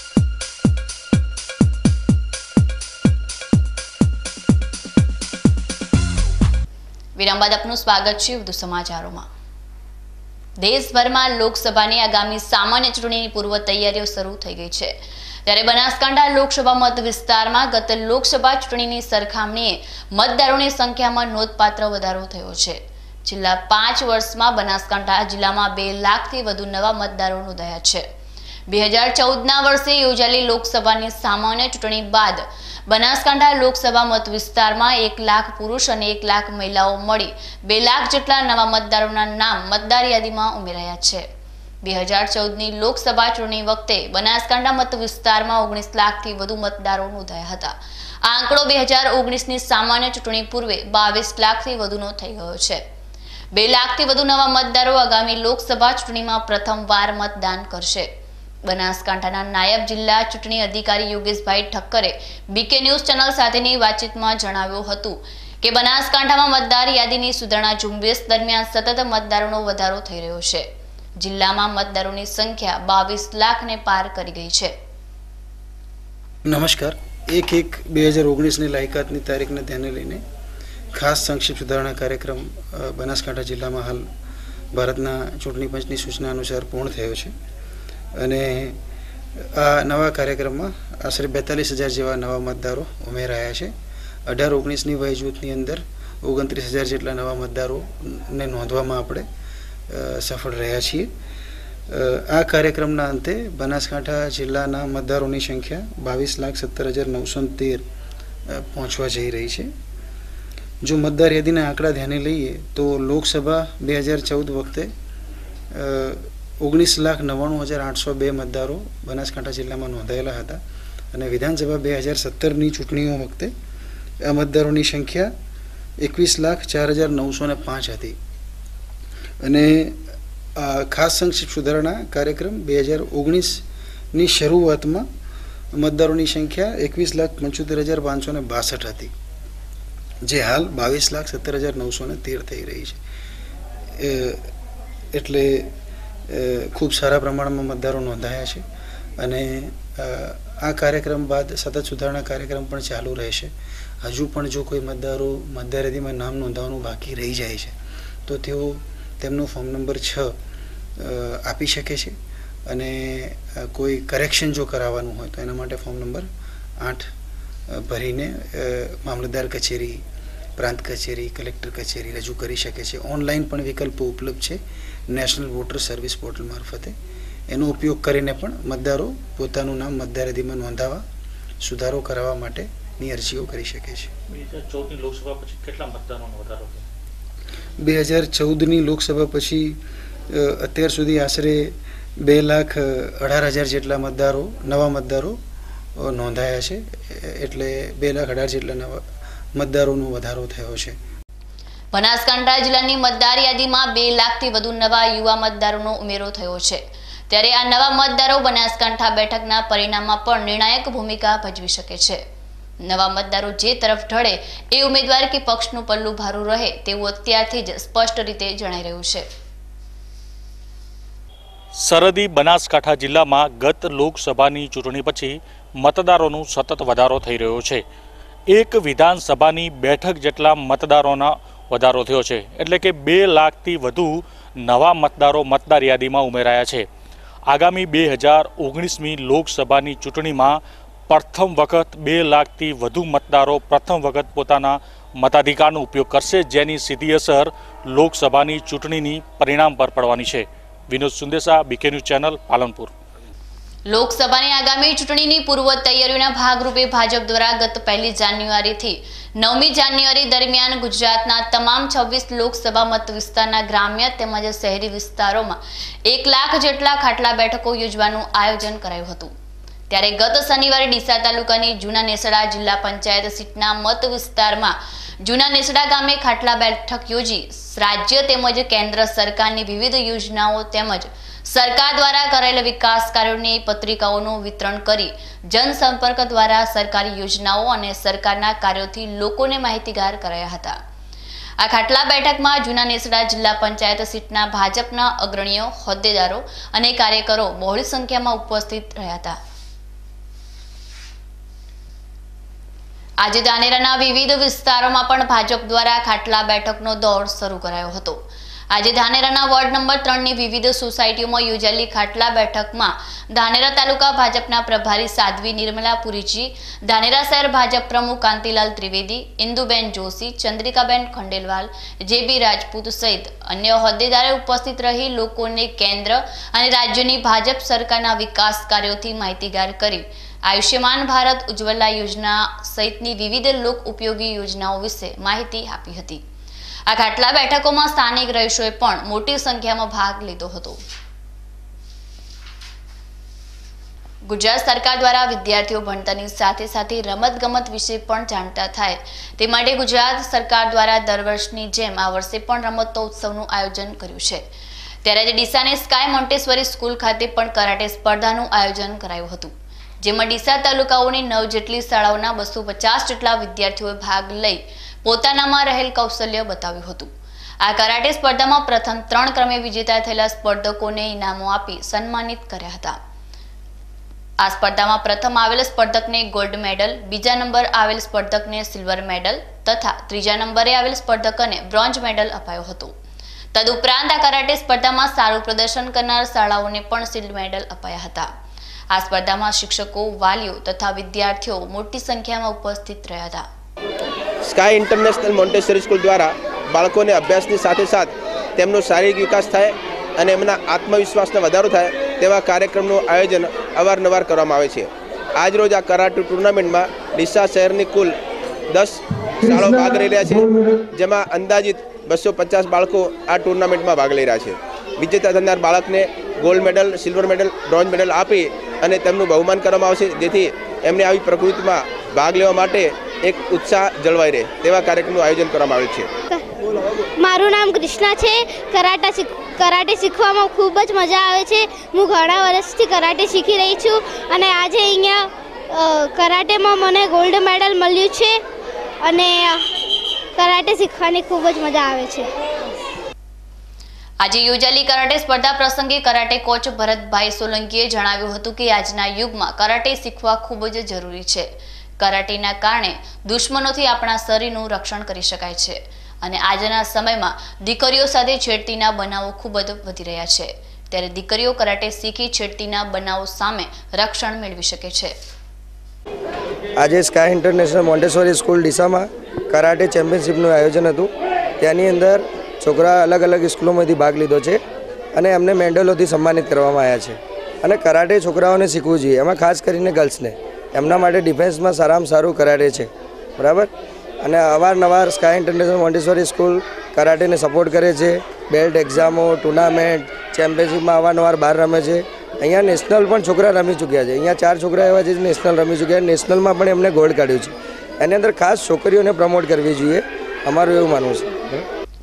S4: વિરામ બાદ આપનું સ્વાગત છે વધુ સમાચારોમાં। દેશભરમાં લોકસભાની આગામી સામાન્ય ચૂંટણીની પૂર્વ તૈયારીઓ શરૂ થઈ ગઈ છે, ત્યારે બનાસકાંઠા લોકસભા મત વિસ્તારમાં ગત લોકસભા ચૂંટણીની સરખામણીએ મતદારોની સંખ્યામાં નોંધપાત્ર વધારો થયો છે। છેલ્લા પાંચ વર્ષમાં બનાસકાંઠા જિલ્લામાં બે લાખથી વધુ નવા મતદારો નોંધાયા છે। બે હજાર ચૌદના વર્ષે યોજાયેલી લોકસભાની સામાન્ય ચૂંટણી બાદ બનાસકાંઠા લોકસભા મત વિસ્તારમાં એક લાખ પુરુષ અને એક લાખ મહિલાઓ મળી બે લાખ જેટલા નવા મતદારોના નામ મતદાર યાદીમાં ઉમેરાયા છે। બે હજાર ચૌદની લોકસભા ચૂંટણી વખતે બનાસકાંઠા મત વિસ્તારમાં ઓગણીસ લાખથી વધુ મતદારો નોંધાયા હતા। આ આંકડો બે હજાર ઓગણીસની સામાન્ય ચૂંટણી પૂર્વે બાવીસ લાખથી વધુનો થઈ ગયો છે। બે લાખથી વધુ નવા મતદારો આગામી લોકસભા ચૂંટણીમાં પ્રથમવાર મતદાન કરશે। બનાસકાંઠાના નાયબ જિલ્લા ચૂંટણી અધિકારી યોગેશભાઈ ઠક્કરે બીકે ન્યૂઝ ચેનલ સાથેની વાતચીતમાં જણાવ્યું હતું કે બનાસકાંઠામાં મતદાર યાદીની સુધારણા ઝુંબેશ દરમિયાન સતત મતદારોનો વધારો થઈ રહ્યો છે। જિલ્લામાં મતદારોની સંખ્યા બાવીસ લાખને પાર કરી ગઈ છે।
S15: નમસ્કાર। એક એક બે હજાર ઓગણીસની લાયકાતની તારીખને ધ્યાને લઈને ખાસ સંક્ષિપ્ત સુધારણા કાર્યક્રમ બનાસકાંઠા જિલ્લામાં હાલ ભારતના ચૂંટણી પંચની સૂચના અનુસાર પૂર્ણ થયો છે અને આ નવા કાર્યક્રમમાં આશરે બેતાલીસ હજાર જેવા નવા મતદારો ઉમેરાયા છે। અઢાર ઓગણીસની વય જૂથની અંદર ઓગણત્રીસ હજાર જેટલા નવા મતદારોને નોંધવામાં આપણે સફળ રહ્યા છીએ। આ કાર્યક્રમના અંતે બનાસકાંઠા જિલ્લાના મતદારોની સંખ્યા બાવીસ લાખ સત્તર હજાર નવસો તેર પહોંચવા જઈ રહી છે। જો મતદાર યાદીના આંકડા ધ્યાને લઈએ તો લોકસભા બે હજાર ચૌદ વખતે ઓગણીસ લાખ નવ્વાણું હજાર આઠસો બે મતદારો બનાસકાંઠા જિલ્લામાં નોંધાયેલા હતા અને વિધાનસભા બે હજાર સત્તરની ચૂંટણીઓ વખતે આ મતદારોની સંખ્યા એકવીસ લાખ ચાર હજાર નવસો ને પાંચ હતી અને ખાસ સંક્ષિપ્ત સુધારણા કાર્યક્રમ બે હજાર ઓગણીસની શરૂઆતમાં મતદારોની સંખ્યા એકવીસ લાખ પંચોતેર હજાર પાંચસો ને બાસઠ હતી, જે હાલ બાવીસ લાખ સત્તર હજાર નવસો ને તેર થઈ રહી છે। એટલે ખૂબ સારા પ્રમાણમાં મતદારો નોંધાયા છે અને આ કાર્યક્રમ બાદ સતત સુધારણા કાર્યક્રમ પણ ચાલુ રહેશે। હજુ પણ જો કોઈ મતદારો મતદાર યાદીમાં નામ નોંધાવવાનું બાકી રહી જાય છે તો તેઓ તેમનો ફોર્મ નંબર છ આપી શકે છે અને કોઈ કરેક્શન જો કરાવવાનું હોય તો એના માટે ફોર્મ નંબર આઠ ભરીને મામલતદાર કચેરી, પ્રાંત કચેરી, કલેક્ટર કચેરી રજૂ કરી શકે છે। ઓનલાઈન પણ વિકલ્પો ઉપલબ્ધ છે નેશનલ વોટર સર્વિસ પોર્ટલ મારફતે। એનો ઉપયોગ કરીને પણ મતદારો પોતાનું નામ મતદાર યાદીમાં નોંધાવવા, સુધારો કરાવવા માટેની અરજીઓ કરી શકે છે। બે હજાર ચૌદની લોકસભા પછી અત્યાર સુધી આશરે બે લાખ અઢાર હજાર જેટલા મતદારો નવા મતદારો નોંધાયા છે, એટલે બે લાખ અઢાર જેટલા નવા મતદારોનો વધારો થયો છે। બનાસકાંઠા જિલ્લાની મતદાર યાદીમાં બે લાખથી વધુ નવા યુવા મતદારોનો ઉમેરો થયો છે।
S4: ત્યારે આ નવા મતદારો બનાસકાંઠા બેઠકના પરિણામમાં પણ નિર્ણાયક ભૂમિકા ભજવી શકે છે. નવા મતદારો જે તરફ ઢળે એ ઉમેદવાર કે પક્ષનું પલ્લું ભારું રહે તેવું અત્યારથી જ સ્પષ્ટ રીતે જણાઈ રહ્યું છે.
S16: સરહદી બનાસકાંઠા જિલ્લામાં ગત લોકસભાની ચૂંટણી પછી મતદારોનો સતત વધારો થઈ રહ્યો છે. એક વિધાનસભાની બેઠક જેટલા મતદારોના વધારો થયો છે. એટલે કે બે લાખથી વધુ નવા મતદારો મતદાર યાદીમાં ઉમેરાયા છે. આગામી બે હજાર ઓગણીસમી લોકસભાની ચૂંટણીમાં પ્રથમ વખત બે લાખથી વધુ મતદારો પ્રથમ વખત પોતાના મતાધિકારનો ઉપયોગ કરશે, જેની સીધી અસર લોકસભાની ચૂંટણીની પરિણામ પર પડવાની છે. Vinod Sundesa, BK news channel, Palanpur.
S4: લોકસભાની આગામી ચૂંટણીની પૂર્વ તૈયારીઓના ભાગરૂપે ભાજપ દ્વારા ગત પહેલી જાન્યુઆરીથી નવમી જાન્યુઆરી દરમિયાન ગુજરાતના તમામ છવ્વીસ લોકસભા મત વિસ્તારના ગ્રામ્ય તેમજ શહેરી વિસ્તારોમાં એક લાખ જેટલા ખાટલા બેઠકો યોજવાનું આયોજન કરાયું હતું. ત્યારે ગત શનિવારે ડીસા તાલુકાની જૂના નેસડા જિલ્લા પંચાયત સીટના મત વિસ્તારમાં જૂના નેસડા ગામે ખાટલા બેઠક યોજી રાજ્ય તેમજ કેન્દ્ર સરકારની વિવિધ યોજનાઓ તેમજ સરકાર દ્વારા કરેલ વિકાસ કાર્યોની પત્રિકાઓનું વિતરણ કરી જનસંપર્ક દ્વારા સરકારી યોજનાઓ અને સરકારના કાર્યોથી લોકોને માહિતીગાર કરાયા હતા. આ ખાટલા બેઠકમાં જૂના નેસડા જિલ્લા પંચાયત સીટના ભાજપના અગ્રણીઓ, હોદ્દેદારો અને કાર્યકરો બહોળી સંખ્યામાં ઉપસ્થિત રહ્યા હતા. આજે ધાનેરાના વિવિધ વિસ્તારોમાં પણ ભાજપ દ્વારા ખાટલા બેઠકનો દોર શરૂ કરાયો હતો. આજે ધાનેરાના વોર્ડ નંબર ત્રણની વિવિધ સોસાયટીઓમાં યોજાયેલી ખાટલા બેઠકમાં ધાનેરા તાલુકા ભાજપના પ્રભારી સાધ્વી નિર્મલા પુરીજી, ધાનેરા શહેર ભાજપ પ્રમુખ કાંતિલાલ ત્રિવેદી, ઇન્દુબેન જોશી, ચંદ્રિકાબેન ખંડેલવાલ, જેબી રાજપૂત સહિત અન્ય હોદ્દેદારો ઉપસ્થિત રહી લોકોને કેન્દ્ર અને રાજ્યની ભાજપ સરકારના વિકાસ કાર્યોથી માહિતીગાર કરી આયુષ્યમાન ભારત, ઉજ્જવલા યોજના સહિતની વિવિધ લોક ઉપયોગી યોજનાઓ વિશે માહિતી આપી હતી. આ ખાટલા બેઠકોમાં સ્થાનિક રહીશોએ પણ મોટી સંખ્યામાં ભાગ લીધો હતો. ગુજરાત સરકાર દ્વારા વિદ્યાર્થીઓ ભણતરની સાથે સાથે રમતગમત વિશે પણ જાણતા થાય તે માટે ગુજરાત સરકાર દ્વારા દર વર્ષની જેમ આ વર્ષે પણ રમતોત્સવનું આયોજન કર્યું છે. ત્યારે ડીસાની સ્કાય મોન્ટેસરી સ્કૂલ ખાતે પણ કરાટે સ્પર્ધાનું આયોજન કરાયું હતું, જેમાં ડીસા તાલુકાઓની નવ જેટલી શાળાઓના બસો પચાસ જેટલા વિદ્યાર્થીઓએ ભાગ લઈ પોતાનામાં રહેલ કૌશલ્ય બતાવ્યું હતું. આ કરાટે સ્પર્ધામાં પ્રથમ ત્રણ ક્રમે વિજેતા થયેલા સ્પર્ધકોને ઇનામો આપી સન્માનિત કર્યા હતા. આ સ્પર્ધામાં પ્રથમ આવેલ સ્પર્ધકને ગોલ્ડ મેડલ, બીજા નંબર આવેલ સ્પર્ધકને સિલ્વર મેડલ તથા ત્રીજા નંબરે આવેલ સ્પર્ધકને બ્રોન્ઝ મેડલ અપાયો હતો. તદુપરાંત આ કરાટે સ્પર્ધામાં સારું પ્રદર્શન કરનાર શાળાઓને પણ સિલ્વર મેડલ અપાયા હતા. આ સ્પર્ધામાં શિક્ષકો, વાલીઓ તથા વિદ્યાર્થીઓ મોટી સંખ્યામાં ઉપસ્થિત રહ્યા હતા.
S17: સ્કાય ઇન્ટરનેશનલ મોન્ટેસરી સ્કૂલ દ્વારા બાળકોને અભ્યાસની સાથે સાથ તેમનો શારીરિક વિકાસ થાય અને એમના આત્મવિશ્વાસનો વધારો થાય તેવા કાર્યક્રમનું આયોજન અવારનવાર કરવામાં આવે છે. આજરોજ આ કરાટે ટુર્નામેન્ટમાં ડીસા શહેરની કુલ દસ શાળાઓ ભાગ લઈ રહ્યા છે, જેમાં અંદાજિત બસો પચાસ બાળકો આ ટુર્નામેન્ટમાં ભાગ લઈ રહ્યા છે. વિજેતા થનાર બાળકને gold medal, silver medal, bronze medal આપી અને તેમનું બહુમાન કરવામાં આવશે, જેથી એમને આવી પ્રકૃતિમાં ભાગ લેવા માટે એક ઉત્સાહ જળવાઈ રહે તેવા કાર્યક્રમનું આયોજન કરવામાં આવ્યું છે.
S18: મારું નામ કૃષ્ણા છે. કરાટા કરાટે શીખવામાં ખૂબ જ મજા આવે છે. હું ઘણા વર્ષથી કરાટે શીખી રહી છું અને આજે અહીંયા કરાટેમાં મને ગોલ્ડ મેડલ મળ્યું છે અને કરાટે શીખવાની ખૂબ જ મજા આવે છે.
S4: આજે યોજાયેલી કરાટે સ્પર્ધા પ્રસંગે કરાટે કોચ ભરતભાઈ સોલંકીએ જણાવ્યું હતું કે આજના યુગમાં કરાટે શીખવા ખૂબ જ જરૂરી છે. કરાટેના કારણે દુશ્મનોથી આપણા શરીરનું રક્ષણ કરી શકાય છે અને આજના સમયમાં દીકરીઓ સાથે છેડતીના બનાવો ખૂબ જ વધી રહ્યા છે. ત્યારે દીકરીઓ કરાટે શીખી છેડતીના બનાવો સામે રક્ષણ મેળવી શકે છે.
S19: આજે સ્કાય ઇન્ટરનેશનલ મોન્ટેસરી સ્કૂલ ડીસામાં કરાટે ચેમ્પિયનશિપનું આયોજન હતું. ત્યાંની અંદર છોકરા અલગ અલગ સ્કૂલોમાંથી ભાગ લીધો છે અને એમને મેડલોથી સન્માનિત કરવામાં આવ્યા છે. અને કરાટે છોકરાઓને શીખવું જોઈએ, એમાં ખાસ કરીને ગર્લ્સને. એમના માટે ડિફેન્સમાં સારામાં સારું કરાટે છે, બરાબર. અને અવારનવાર સ્કાય ઇન્ટરનેશનલ મોન્ટેસરી સ્કૂલ કરાટેને સપોર્ટ કરે છે. બેલ્ટ એક્ઝામો, ટુર્નામેન્ટ, ચેમ્પિયનશિપમાં અવારનવાર બહાર રમે છે. અહીંયા નેશનલ પણ છોકરા રમી ચૂક્યા છે. અહીંયા ચાર છોકરા એવા છે જે નેશનલ રમી ચૂક્યા. નેશનલમાં પણ એમને ગોલ્ડ કાઢ્યું છે. એની અંદર ખાસ છોકરીઓને પ્રમોટ કરવી જોઈએ, અમારું એવું માનવું છે.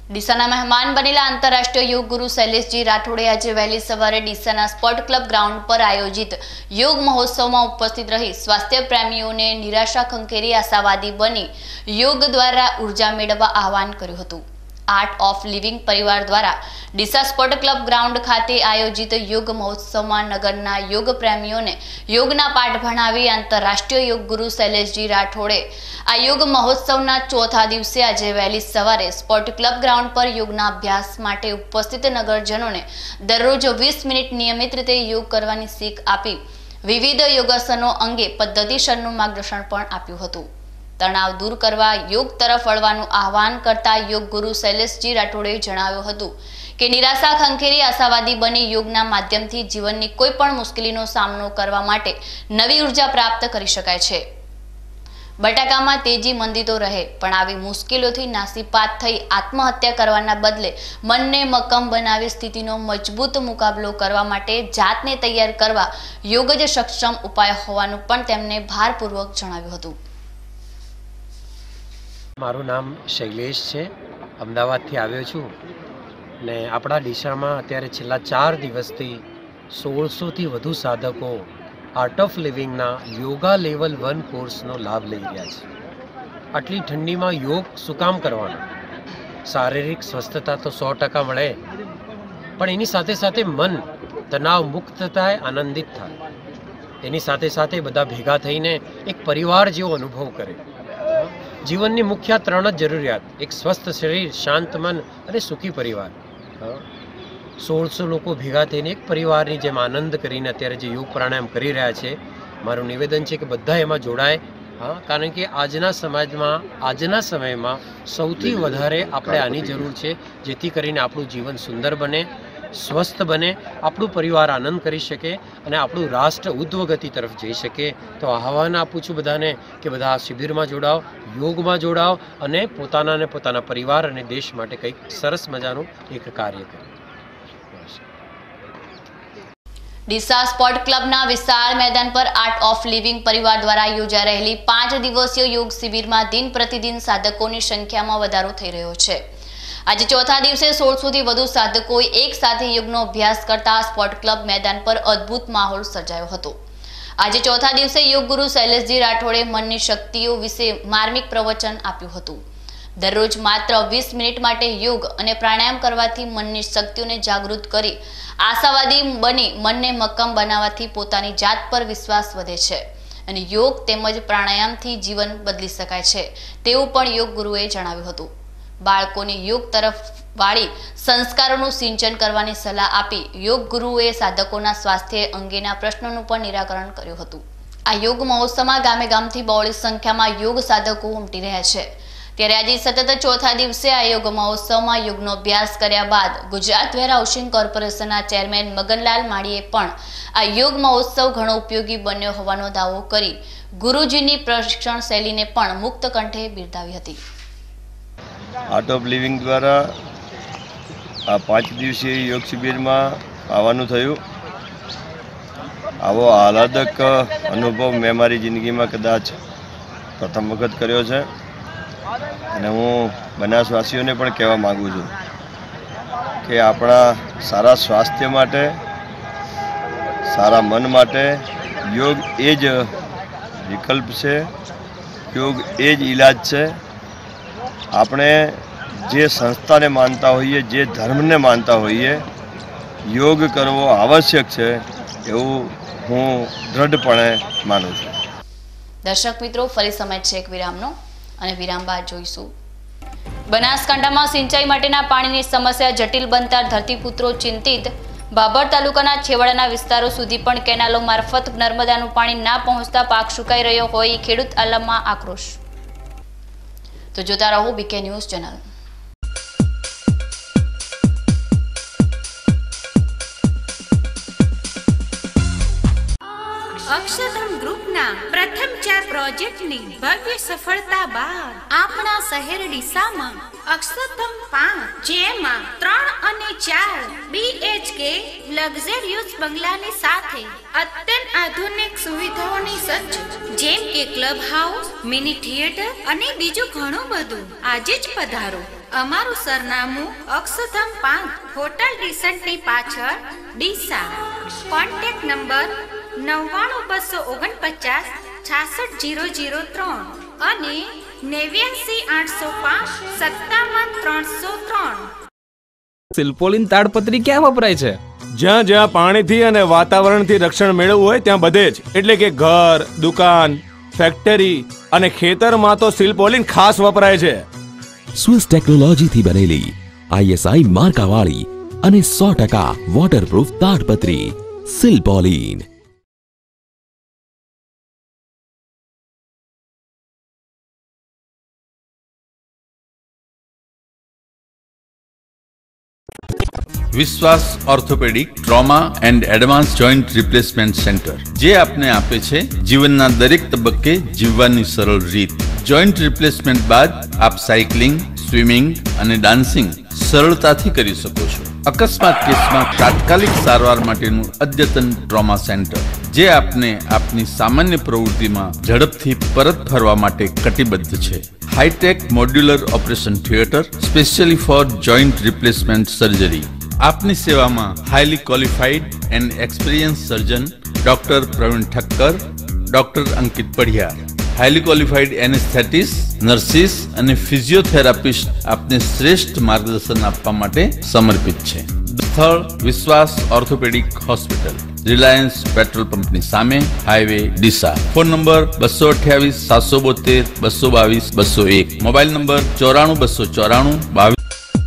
S4: ડીસાના મહેમાન બનેલા આંતરરાષ્ટ્રીય યોગ ગુરુ શૈલેષજી રાઠોડે આજે વહેલી સવારે ડીસાના સ્પોર્ટ ક્લબ ગ્રાઉન્ડ પર આયોજિત યોગ મહોત્સવમાં ઉપસ્થિત રહી સ્વાસ્થ્ય પ્રેમીઓને નિરાશા ખંખેરી આશાવાદી બની યોગ દ્વારા ઉર્જા મેળવવા આહવાન કર્યું હતું. આર્ટ ઓફ લિવિંગ પરિવાર દ્વારા ડીસા સ્પોર્ટ ક્લબ ગ્રાઉન્ડ ખાતે આયોજિત યોગ મહોત્સવમાં નગરના યોગ પ્રેમીઓને યોગના પાઠ ભણાવી આંતરરાષ્ટ્રીય યોગ ગુરુ શૈલેષજી રાઠોડે આ યોગ મહોત્સવના ચોથા દિવસે આજે વહેલી સવારે સ્પોર્ટ ક્લબ ગ્રાઉન્ડ પર યોગના અભ્યાસ માટે ઉપસ્થિત નગરજનોને દરરોજ વીસ મિનિટ નિયમિત રીતે યોગ કરવાની શીખ આપી વિવિધ યોગાસનો અંગે પદ્ધતિસરનું માર્ગદર્શન પણ આપ્યું હતું. તણાવ દૂર કરવા યોગ તરફ વળવાનું આહવાન કરતા યોગ ગુરુ શૈલેષજી રાઠોડે જણાવ્યું હતું કે નિરાશા ખંખેરી આશાવાદી બની યોગના માધ્યમથી જીવનની કોઈ પણ મુશ્કેલીનો સામનો કરવા માટે નવી ઉર્જા પ્રાપ્ત કરી શકાય છે. બટાકામાં તેજી મંદી તો રહે, પણ આવી મુશ્કેલીઓથી નાસીપાત થઈ આત્મહત્યા કરવાના બદલે મનને મક્કમ બનાવી સ્થિતિનો મજબૂત મુકાબલો કરવા માટે જાતને તૈયાર કરવા યોગ જ સક્ષમ ઉપાય હોવાનું પણ તેમણે ભારપૂર્વક જણાવ્યું હતું.
S20: મારું નામ શૈલેષ છે, અમદાવાદથી આવ્યો છું ને આપણા ડીસામાં અત્યારે છેલ્લા ચાર દિવસથી સોળસોથી વધુ સાધકો આર્ટ ઓફ લિવિંગના યોગા લેવલ વન કોર્સનો લાભ લઈ રહ્યા છે. આટલી ઠંડીમાં યોગ શું કામ કરવાનો? શારીરિક સ્વસ્થતા તો સો ટકા મળે, પણ એની સાથે સાથે મન તણાવ મુક્ત થાય, આનંદિત થાય. એની સાથે સાથે બધા ભેગા થઈને એક પરિવાર જેવો અનુભવ કરે. જીવનની મુખ્ય ત્રણ જ જરૂરિયાત, એક સ્વસ્થ શરીર, શાંત મન અને સુખી પરિવાર. સોળસો લોકો ભેગા થઈને એક પરિવારની જેમ આનંદ કરીને અત્યારે જે યોગ પ્રાણાયામ કરી રહ્યા છે, મારું નિવેદન છે કે બધા એમાં જોડાય. હા, કારણ કે આજના સમાજમાં, આજના સમયમાં સૌથી વધારે આપણે આની જરૂર છે, જેથી કરીને આપણું જીવન સુંદર બને, સ્વસ્થ બને, આપણું પરિવાર આનંદ કરી શકે અને આપણું રાષ્ટ્ર ઉદ્ધવગતિ તરફ જઈ શકે. તો આહવાન આપું છું બધાને કે બધા આ શિબિરમાં જોડાઓ, યોગમાં જોડાઓ અને પોતાના અને પોતાના પરિવાર અને દેશ માટે કંઈક સરસ મજાનું એક કાર્ય કરે.
S4: ડીસા સ્પોર્ટ ક્લબના વિશાળ મેદાન પર આર્ટ ઓફ લિવિંગ પરિવાર દ્વારા યોજાઈ રહેલી પાંચ દિવસીય યોગ શિબિરમાં દિન પ્રતિદિન સાધકોની સંખ્યામાં વધારો થઈ રહ્યો છે. આજે ચોથા દિવસે સોળસોથી વધુ સાધકોએ એક સાથે યોગનો અભ્યાસ કરતા સ્પોર્ટ ક્લબ મેદાન પર અદ્ભુત માહોલ સર્જાયો હતો. આજે ચોથા દિવસે યોગ ગુરુ શૈલેષજી રાઠોડે મનની શક્તિઓ વિશે માર્મિક પ્રવચન આપ્યું હતું. દરરોજ માત્ર વીસ મિનિટ માટે યોગ અને પ્રાણાયામ કરવાથી મનની શક્તિઓને જાગૃત કરી આશાવાદી બની મનને મક્કમ બનાવવાથી પોતાની જાત પર વિશ્વાસ વધે છે અને યોગ તેમજ પ્રાણાયામથી જીવન બદલી શકાય છે તેવું પણ યોગ ગુરુએ જણાવ્યું હતું. બાળકોને યોગ તરફ વાળી સંસ્કારોનું સિંચન કરવાની સલાહ આપી યોગ ગુરુએ સાધકોના સ્વાસ્થ્ય અંગેના પ્રશ્નોનું પણ નિરાકરણ કર્યું હતું. આ યોગ મહોત્સવમાં ગામે ગામથી બહોળી સંખ્યામાં યોગ સાધકો ઉમટી રહ્યા છે. ત્યારે આજે સતત ચોથા દિવસે આ યોગ મહોત્સવમાં યોગનો અભ્યાસ કર્યા બાદ ગુજરાત વેર હાઉસિંગ કોર્પોરેશનના ચેરમેન મગનલાલ માળીએ પણ આ યોગ મહોત્સવ ઘણો ઉપયોગી બન્યો હોવાનો દાવો કરી ગુરુજીની પ્રશિક્ષણ શૈલીને પણ મુક્ત કંઠે બિરદાવી હતી.
S21: આર્ટ ઓફ લિવિંગ દ્વારા આ પાંચ દિવસીય યોગ શિબિરમાં આવવાનું થયું. આવો આહલાદક અનુભવ મેં મારી જિંદગીમાં કદાચ પ્રથમ વખત કર્યો છે અને હું બનાસવાસીઓને પણ કહેવા માગું છું કે આપણા સારા સ્વાસ્થ્ય માટે, સારા મન માટે યોગ એ જ વિકલ્પ છે, યોગ એ જ ઈલાજ છે. આપણે જે સંસ્થાને માનતા હોઈએ, જે ધર્મને માનતા હોઈએ, યોગ કરવો આવશ્યક છે એવું હું દ્રઢપણે માનું છું.
S4: દર્શક મિત્રો, ફરી સમય છે એક વિરામનો અને વિરામ બાદ જોઈશું. બનાસકાંઠામાં સિંચાઈ માટેના પાણીની સમસ્યા જટિલ બનતા ધરતીપુત્રો ચિંતિત. બાબર તાલુકાના છેવાડાના વિસ્તારો સુધી પણ કેનાલો મારફત નર્મદાનું પાણી ના પહોંચતા પાક સુકાઈ રહ્યો હોય ખેડૂત આલમમાં આક્રોશ. તો જોતા રહો બીકે ન્યૂઝ ચેનલ.
S22: અક્ષરધામ ગ્રુપના પ્રથમ ચાર પ્રોજેક્ટની ભવ્ય સફળતા બાદ આપણા શહેર ડીસામાં અક્ષરધામ પાંચ, જેમાં ત્રણ અને ચાર બીએચકે લક્ઝરિયસ બંગલાની સાથે અત્યંત આધુનિક સુવિધાઓની સજ્જ, જેમ કે ક્લબ હાઉસ, મિની થિયેટર અને બીજું ઘણું બધું. આજે જ પધારો. અમારું સરનામું અક્ષધમ પાંચ હોટલ રિસન્ટની પાછળ ડીસા. કોન્ટેક્ટ નંબર નવ્વાણું બસો ઓગણપચાસ છાસઠ જીરો જીરો ત્રણ અને નેવ્યાસી આઠસો પાંચ સત્તાવન ત્રણસો ત્રણ.
S5: સિલ્પોલિન તાડપત્રી ક્યાં વપરાય છે?
S6: જ્યાં જ્યાં પાણીથી અને વાતાવરણથી રક્ષણ મેળવવું હોય ત્યાં બધે જ, એટલે કે ઘર, દુકાન, ફેક્ટરી અને ખેતરમાં તો સિલ્પોલિન ખાસ વપરાય છે.
S23: સ્વિસ ટેકનોલોજીથી બનેલી આઈએસઆઈ માર્કાવાળી અને સો ટકા વોટરપ્રૂફ તાડપત્રી silpaulin.
S24: Vishwas orthopaedic trauma and advance joint replacement centre, જે આપને આપે છે જીવનના દરેક તબક્કે જીવવાની સરળ રીત. જોઈન્ટ રિપ્લેસમેન્ટ બાદ આપ સાયકલિંગ, સ્વિમિંગ અને ડાન્સિંગ સરળતાથી કરી શકો છો. અકસ્માત કેસમાં તાત્કાલિક સારવાર માટેનું અદ્યતન ટ્રોમા સેન્ટર, જે આપને આપની સામાન્ય પ્રવૃત્તિમાં ઝડપથી પરત ફરવા માટે કટિબદ્ધ છે. Hitech modular operation theatre specially for joint replacement surgery. આપની સેવામાં highly qualified and experience surgeon doctor Pravin Thakkar, doctor Ankit Padhiyar, highly qualified anaesthetist, nurses અને ફિઝિયોથેરાપિસ્ટ આપને શ્રેષ્ઠ માર્ગદર્શન આપવા માટે સમર્પિત છે. સ્થળ વિશ્વાસ ઓર્થોપેડિક હોસ્પિટલ, રિલાયન્સ પેટ્રોલ પંપની સામે, હાઈવે ડીસા. ફોન નંબર બસો અઠ્યાવીસ સાતસો બોતેર બસો બાવીસ બસો એક. મોબાઈલ નંબર ચોરાણું બસો ચોરાણું બાવીસ.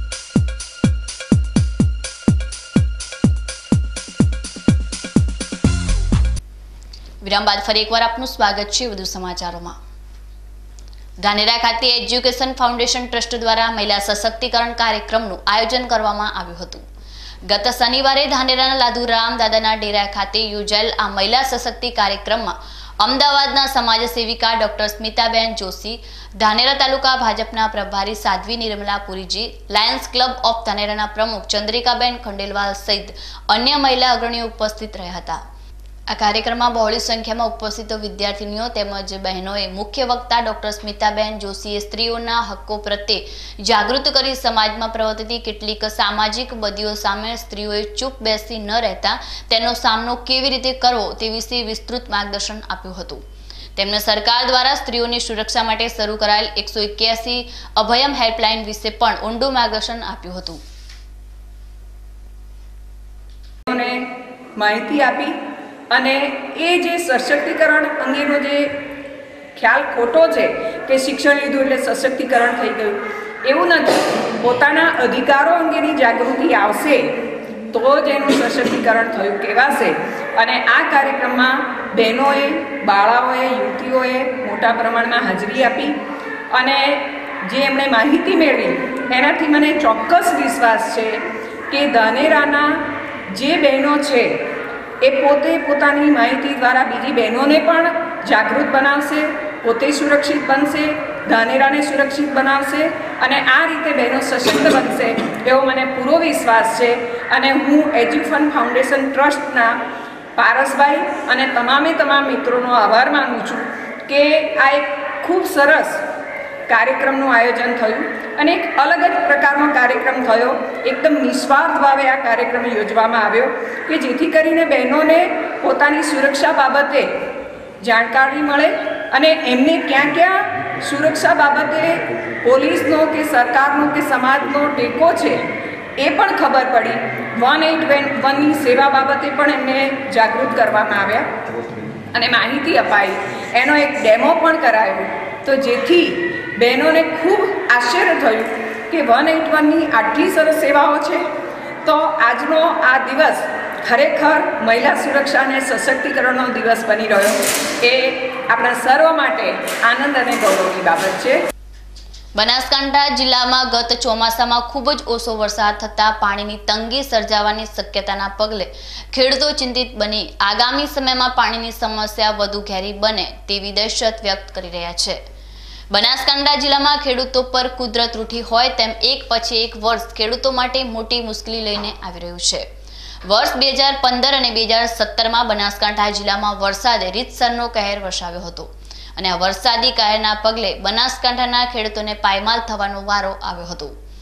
S4: વિરામ બાદ ફરી એકવાર આપનું સ્વાગત છે. વધુ સમાચારોમાં. ધાનેરા ખાતે એજ્યુકેશન ફાઉન્ડેશન ટ્રસ્ટ દ્વારા મહિલા સશક્તિકરણ કાર્યક્રમનું આયોજન કરવામાં આવ્યું હતું. ગત શનિવારે ધાનેરાના લાધુરામ દાદાના ડેરા ખાતે યોજાયેલ આ મહિલા સશક્તિ કાર્યક્રમમાં અમદાવાદના સમાજ સેવિકા ડોક્ટર સ્મિતાબેન જોશી, ધાનેરા તાલુકા ભાજપના પ્રભારી સાધ્વી Nirmala Puriji, lions club of ધાનેરાના પ્રમુખ ચંદ્રિકાબેન ખંડેલવાલ સહિત અન્ય મહિલા અગ્રણીઓ ઉપસ્થિત રહ્યા હતા. આ કાર્યક્રમમાં બહોળી સંખ્યામાં ઉપસ્થિત વિદ્યાર્થીનીઓ તેમજ બહેનોએ મુખ્ય વક્તા ડોક્ટર સ્મિતાબેન જોશીએ સ્ત્રીઓના હક્કો પ્રત્યે જાગૃત કરી સમાજમાં પ્રવર્તતી કેટલીક સામાજિક બદીઓ સામે સ્ત્રીઓએ ચૂપ બેસી ન રહેતા તેનો સામનો કેવી રીતે કરવો તે વિશે વિસ્તૃત માર્ગદર્શન આપ્યું હતું. તેમણે સરકાર દ્વારા સ્ત્રીઓની સુરક્ષા માટે શરૂ કરાયેલ એકસો એક્યાસી અભયમ હેલ્પલાઇન વિશે પણ ઊંડું માર્ગદર્શન આપ્યું હતું.
S25: માહિતી આપી અને એ જે સશક્તિકરણ અંગેનો જે ખ્યાલ ખોટો છે કે શિક્ષણ લીધું એટલે સશક્તિકરણ થઈ ગયું, એવું નથી. પોતાના અધિકારો અંગેની જાગૃતિ આવશે તો જ એનું સશક્તિકરણ થયું કહેવાશે. અને આ કાર્યક્રમમાં બહેનોએ, બાળાઓએ, યુવતીઓએ મોટા પ્રમાણમાં હાજરી આપી અને જે એમણે માહિતી મેળવી એનાથી મને ચોક્કસ વિશ્વાસ છે કે ધાનેરાના જે બહેનો છે એ પોતે પોતાની માહિતી દ્વારા બીજી બહેનોને પણ જાગૃત બનાવશે, પોતે સુરક્ષિત બનશે, ધાનેરાને સુરક્ષિત બનાવશે અને આ રીતે બહેનો સશક્ત બનશે એવો મને પૂરો વિશ્વાસ છે. અને હું એજ્યુફન ફાઉન્ડેશન ટ્રસ્ટના પારસભાઈ અને તમામે તમામ મિત્રોનો આભાર માનું છું કે આ એક ખૂબ સરસ કાર્યક્રમનું આયોજન થયું અને એક અલગ જ પ્રકારનો કાર્યક્રમ થયો. એકદમ નિસ્વાર્થ ભાવે આ કાર્યક્રમ યોજવામાં આવ્યો કે જેથી કરીને બહેનોને પોતાની સુરક્ષા બાબતે જાણકારી મળે અને એમને ક્યાં ક્યાં સુરક્ષા બાબતે પોલીસનો કે સરકારનો કે સમાજનો ટેકો છે એ પણ ખબર પડી. વન એટ વનની સેવા બાબતે પણ એમને જાગૃત કરવામાં આવ્યા અને માહિતી અપાઈ. એનો એક ડેમો પણ કરાયો તો જેથી બહેનોને ખૂબ આશ્ચર્ય થયું કે વન એટ વનની આટલી સરસ સેવાઓ છે. તો આજનો આ દિવસ ખરેખર મહિલા સુરક્ષા અને સશક્તિકરણનો દિવસ બની રહ્યો એ આપણા સર્વ માટે આનંદ અને ગૌરવની બાબત છે.
S4: બનાસકાંઠા જિલ્લામાં ગત ચોમાસામાં ખૂબ જ ઓછો વરસાદ થતાં પાણીની તંગી સર્જાવાની શક્યતાના પગલે ખેડૂતો ચિંતિત બની આગામી સમયમાં પાણીની સમસ્યા વધુ ઘેરી બને તેવી દહેશત વ્યક્ત કરી રહ્યા છે. બનાસકાંઠા જિલ્લામાં ખેડૂતો પર કુદરત રૂઠી હોય તેમ એક પછી એક વર્ષ ખેડૂતો માટે મોટી મુશ્કેલી લઈને આવી રહ્યું છે. વર્ષ બે હજાર પંદર અને બે હજાર સત્તરમાં બનાસકાંઠા જિલ્લામાં વરસાદે રીતસરનો કહેર વરસાવ્યો હતો અને આ વરસાદી કહેરના પગલે બનાસકાંઠાના ખેડૂતોને પાયમાલ થવાનો વારો આવ્યો હતો.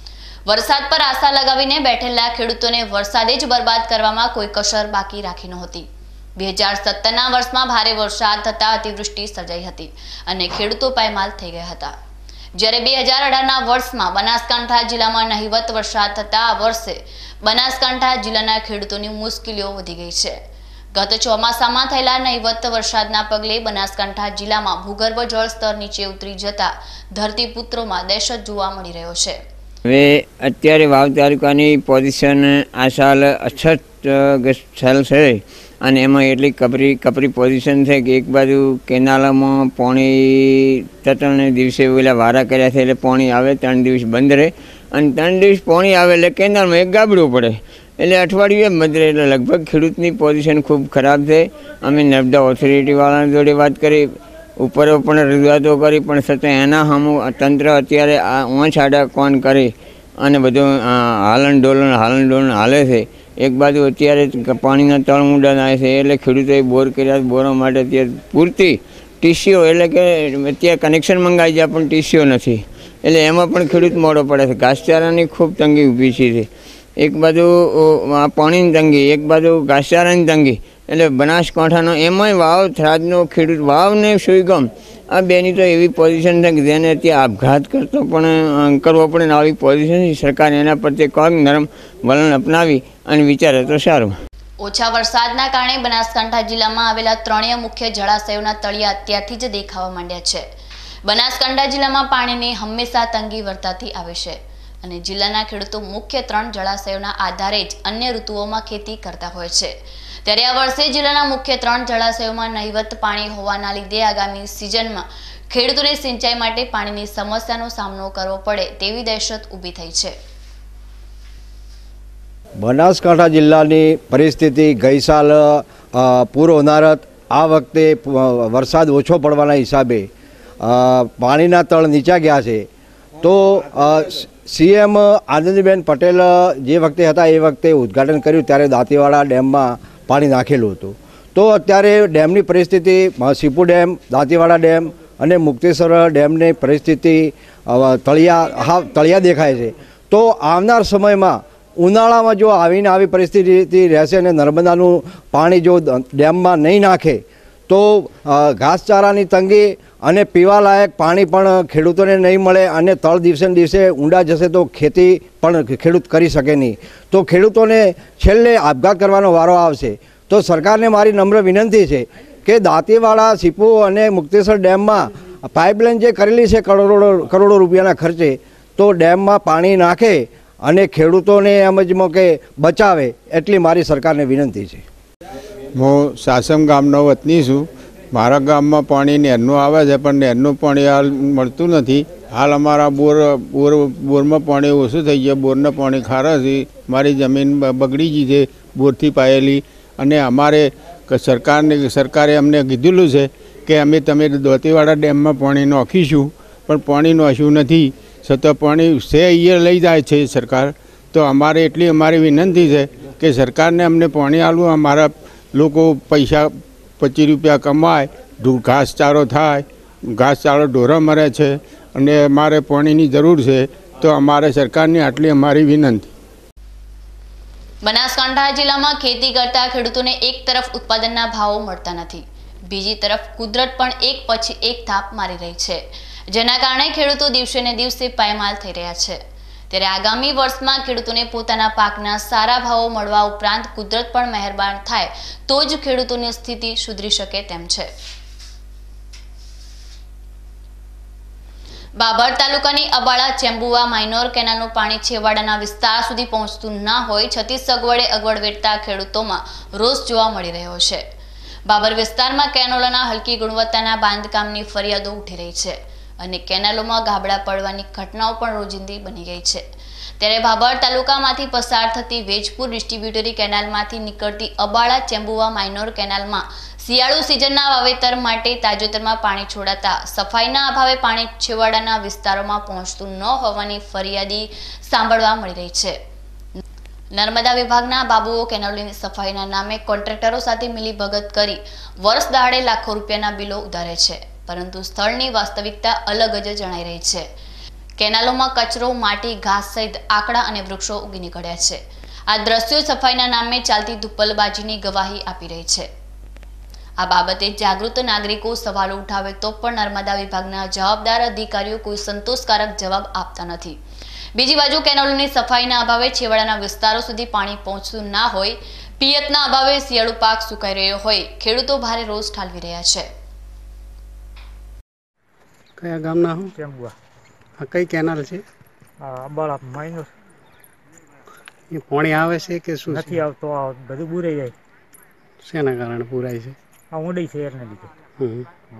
S4: વરસાદ પર આશા લગાવીને બેઠેલા ખેડૂતોને વરસાદે જ બરબાદ કરવામાં કોઈ કસર બાકી રાખી નહોતી. બે હજાર સત્તરના વર્ષમાં ભારે વરસાદ થતા અતિવૃષ્ટિ સર્જાઈ હતી અને ખેડૂતો પાયમાલ થઈ ગયા હતા. જ્યારે બે હજાર અઢારના વર્ષમાં બનાસકાંઠા જિલ્લામાં નહિવત વરસાદ થતા આ વર્ષે બનાસકાંઠા જિલ્લાના ખેડૂતોની મુશ્કેલીઓ વધી ગઈ છે. ગત ચોમાસામાં થયેલા નહિવત વરસાદના પગલે બનાસકાંઠા જિલ્લામાં ભૂગર્ભ જળ સ્તર નીચે ઉતરી જતા ધરતીપુત્રોમાં દહેશત જોવા મળી રહ્યો છે.
S1: હવે અત્યારે વાવ તાલુકાની પોઝિશન આ સાલ અછત સાલ છે અને એમાં એટલી કપરી કપરી પોઝિશન છે કે એક બાજુ કેનાલમાં પાણી ત્રણ દિવસે પેલા વારા કર્યા છે એટલે પાણી આવે, ત્રણ દિવસ બંધ રહે અને ત્રણ દિવસ પાણી આવે એટલે કેનાલમાં એક ગાબડું પડે એટલે અઠવાડિયું એમ બંધ રહે. એટલે લગભગ ખેડૂતની પોઝિશન ખૂબ ખરાબ છે. અમે નર્મદા ઓથોરિટીવાળા જોડે વાત કરી, ઉપર પણ રજૂઆતો કરી, પણ છતાં એના સામું તંત્ર અત્યારે આ ઓંચ આડા કોણ કરી અને બધું હાલન ડોલન હાલન ડોલન હાલે છે. એક બાજુ અત્યારે પાણીના તળ ઊંડા થાય છે એટલે ખેડૂતોએ બોર કર્યા, બોરો માટે અત્યારે પૂરતી ટીસીઓ એટલે કે અત્યારે કનેક્શન મંગાવી જાય પણ ટીસીઓ નથી એટલે એમાં પણ ખેડૂત મોડો પડે છે. ઘાસચારાની ખૂબ તંગી ઊભી છે. એક બાજુ પાણીની તંગી, એક બાજુ ઘાસચારાની તંગી એટલે બનાસકાંઠાનો એમાંય વાવ થરાદનો ખેડૂત વાવ ને સુઈગામ આ બેની તો એવી પોઝિશન છે કે જેને ત્યાં આપઘાત કરતો પણ કરવો પડે ને આવી પોઝિશન સરકાર એના પ્રત્યે કોઈક નરમ વલણ અપનાવી અને વિચારે તો સારું.
S4: ઓછા વરસાદના કારણે બનાસકાંઠા જિલ્લામાં આવેલા ત્રણેય મુખ્ય જળાશયોના તળિયા અત્યારથી જ દેખાવા માંડ્યા છે. બનાસકાંઠા જિલ્લામાં પાણીની હંમેશા તંગી વર્તાતી આવે છે અને જિલ્લાના ખેડૂતો મુખ્ય ત્રણ જળાશયોના આધારે જ અન્ય ઋતુઓમાં ખેતી કરતા હોય છે. ત્યારે આ વર્ષે જિલ્લાના મુખ્ય ત્રણ જળાશયોમાં નહિવત પાણી હોવાના લીધે આગામી સિઝનમાં ખેડૂતોને સિંચાઈ માટે પાણીની સમસ્યાનો સામનો કરવો પડે તેવી દહેશત ઊભી થઈ છે.
S7: બનાસકાંઠા જિલ્લાની પરિસ્થિતિ ગઈ સાલ પૂર હોનારત, આ વખતે વરસાદ ઓછો પડવાના હિસાબે પાણીના તળ નીચા ગયા છે. તો સીએમ આનંદીબેન પટેલ જે વખતે હતા એ વખતે ઉદ્ઘાટન કર્યું ત્યારે દાંતીવાડા ડેમમાં પાણી નાખેલું હતું. તો અત્યારે ડેમની પરિસ્થિતિ, સીપુ ડેમ, દાંતીવાડા ડેમ અને મુક્તેશ્વર ડેમની પરિસ્થિતિ તળિયા હા તળિયા દેખાય છે. તો આવનાર સમયમાં ઉનાળામાં જો આવીને આવી પરિસ્થિતિ રહેશે અને નર્મદાનું પાણી જો ડેમમાં નહીં નાખે તો ઘાસચારાની તંગી અને પીવાલાયક પાણી પણ ખેડૂતોને નહીં મળે અને તળ દિવસે દિવસે ઊંડા જશે તો ખેતી પણ ખેડૂત કરી શકે નહીં. તો ખેડૂતોને છેલ્લે આપઘાત કરવાનો વારો આવશે. તો સરકારને મારી નમ્ર વિનંતી છે કે દાંતીવાડા, સીપુ અને મુક્તેશ્વર ડેમમાં પાઇપલાઇન જે કરેલી છે કરોડો કરોડો રૂપિયાના ખર્ચે, તો ડેમમાં પાણી નાખે અને ખેડૂતોને એમ જ કે બચાવે એટલી મારી સરકારને વિનંતી છે.
S8: હું સાસમ ગામનો વતની છું. મારા ગામમાં પાણી નહેરનું આવે છે પણ નહેરનું પાણી હાલ મળતું નથી. હાલ અમારા બોર બોર બોરમાં પાણી ઓછું થઈ ગયા, બોરના પાણી ખારા છે. મારી જમીન બગડી ગઈ છે બોરથી પાયેલી અને અમારે સરકારને સરકારે અમને કીધેલું છે કે અમે તમે દાંતીવાડા ડેમમાં પાણી નાખીશું પણ પાણી નાખ્યું નથી. છતાં પાણી છે અહીંયા લઈ જાય છે સરકાર. તો અમારે એટલી અમારી વિનંતી છે કે સરકારને અમને પાણી આપવું. અમારા લોકો પૈસા પચીસ રૂપિયા કમાય, ઘાસચારો થાય, ઘાસચારો ઢોરા મરે છે અને અમારે પાણીની જરૂર છે. તો અમારે સરકારની આટલી અમારી વિનંતી.
S4: બનાસકાંઠા જિલ્લામાં ખેતી કરતા ખેડૂતોને એક તરફ ઉત્પાદનના ભાવો મળતા નથી, બીજી તરફ કુદરત પણ એક પછી એક થાપ મારી રહી છે, જેના કારણે ખેડૂતો દિવસે ને દિવસે પાયમાલ થઈ રહ્યા છે. ત્યારે આગામી વર્ષમાં ખેડૂતોને પોતાના પાકના સારા ભાવો મળવા ઉપરાંત કુદરત પણ મહેરબાન થાય તો જ ખેડૂતોની સ્થિતિ સુધરી શકે તેમ છે. બાબર તાલુકાની અબાળા ચેમ્બુવા માઇનોર કેનાલનું પાણી છેવાડાના વિસ્તાર સુધી પહોંચતું ના હોય છતી સગવડે અગવડ વેઠતા ખેડૂતોમાં રોષ જોવા મળી રહ્યો છે. બાબર વિસ્તારમાં કેનાલોના હલકી ગુણવત્તાના બાંધકામની ફરિયાદો ઉઠી રહી છે અને કેનાલોમાં ગાબડા પડવાની ઘટનાઓ પણ રોજિંદી બની ગઈ છે. ત્યારે બાબર તાલુકામાંથી પસાર થતી વેજપુર ડિસ્ટ્રીબ્યુટરી કેનાલમાંથી નીકળતી અબાળા ચેમ્બુવા માઇનોર કેનાલમાં શિયાળુ સિઝનના વાવેતર માટે તાજેતરમાં પાણી છોડાતા સફાઈના અભાવે પાણી છેવાડાના વિસ્તારોમાં પહોંચતું ન હોવાની ફરિયાદી સાંભળવા મળી રહી છે. નર્મદા વિભાગના બાબુઓ કેનાલોની સફાઈના નામે કોન્ટ્રાક્ટરો સાથે મિલીભગત કરી વર્ષ દાડે લાખો રૂપિયાના બિલો ઉધારે છે, પરંતુ સ્થળની વાસ્તવિકતા અલગ જ જણાઈ રહી છે. કેનાલોમાં કચરો, માટી, ઘાસ સહિત આકડા અને વૃક્ષો ઉગી નીકળ્યા છે. આ દ્રશ્યો સફાઈના નામે ચાલતી ધુપ્પલબાજીની ગવાહી આપી રહી છે. આ બાબતે જાગૃત નાગરિકો સવાલો ઉઠાવે તો પણ નર્મદા વિભાગના જવાબદાર અધિકારીઓ કોઈ સંતોષકારક જવાબ આપતા નથી. બીજી બાજુ કેનાલોની સફાઈના અભાવે છેવાડાના વિસ્તારો સુધી પાણી પહોંચતું ના હોય, પિયતના અભાવે શિયાળુ પાક સુકાઈ રહ્યો હોય, ખેડૂતો ભારે રોષ ઠાલવી રહ્યા છે.
S2: કયા ગામના હું ચેમ્બુઆ. આ કઈ કેનાલ છે?
S3: અંબાળા માઇનર.
S2: એ પાણી આવે છે કે શું?
S3: નથી આવતો, બધું બુરાઈ જાય.
S2: શેના કારણે પુરાય છે?
S3: આ ઊંડી છે એને લીધે.
S2: હમ.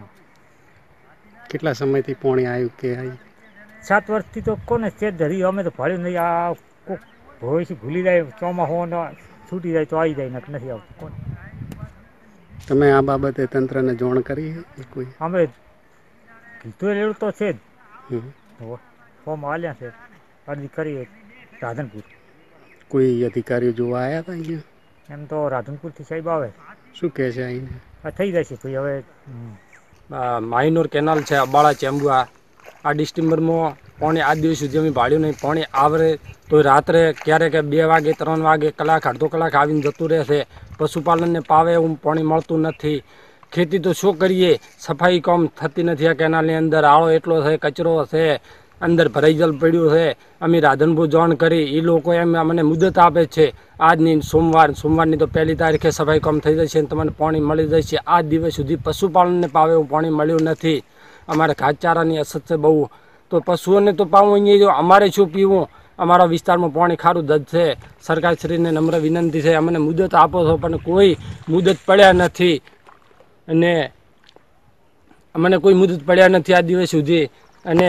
S2: કેટલા સમયથી પાણી આવ્યું કે આવી?
S3: સાત વર્ષથી તો કોને છે ધરી, અમે તો ભર્યું નહીં. આ કોક ભવિષ્ય ભૂલી જાય, ચોમાસું છૂટી જાય તો આવી જાય, નથી આવતું કોને.
S2: તમે આ બાબતે તંત્રને જાણ કરી કોઈ?
S3: અમે કીધું એવું તો છે જ.
S2: હમ.
S3: ફોર્મ આલ્યા છે, અરજી કરી રાધનપુર.
S2: કોઈ અધિકારીઓ જોવા આવ્યા હતા અહીંયા?
S3: એમ તો રાધનપુરથી સાહેબ આવે.
S2: શું કહે છે અહીં?
S3: આ થઈ જશે ભાઈ. હવે
S9: માઇનોર કેનાલ છે અંબાળા ચેમ્બુઆ. આ ડિસ્ટેમ્બરમાં પાણી આજ દિવસ સુધી અમે ભાડ્યું નહીં. પાણી આવે તો રાત્રે ક્યારેક બે વાગે ત્રણ વાગે કલાક અડધો કલાક આવીને જતું રહેશે. પશુપાલનને પાવે એવું પાણી મળતું નથી. ખેતી તો શું કરીએ, સફાઈ કામ થતી નથી. આ કેનાલની અંદર આળો એટલો છે, કચરો છે, અંદર ભરાઈ જલ પડ્યું છે. અમે રાધનપુર જાણ કરી, એ લોકો એમ અમને મુદત આપે છે આજની સોમવાર સોમવારની તો પહેલી તારીખે સફાઈ કામ થઈ જશે અને તમને પાણી મળી જશે. આ દિવસ સુધી પશુપાલનને પાવે એવું પાણી મળ્યું નથી. અમારે ઘાસચારાની અછત છે બહુ. તો પશુઓને તો પાવું અહીંયા જો, અમારે શું પીવું? અમારા વિસ્તારમાં પાણી ખારું દજ છે. સરકારશ્રીને નમ્ર વિનંતી છે, અમને મુદત આપો છો પણ કોઈ મુદત પડ્યા નથી. અને અમને કોઈ મુદત પડ્યા નથી આ દિવસ સુધી. અને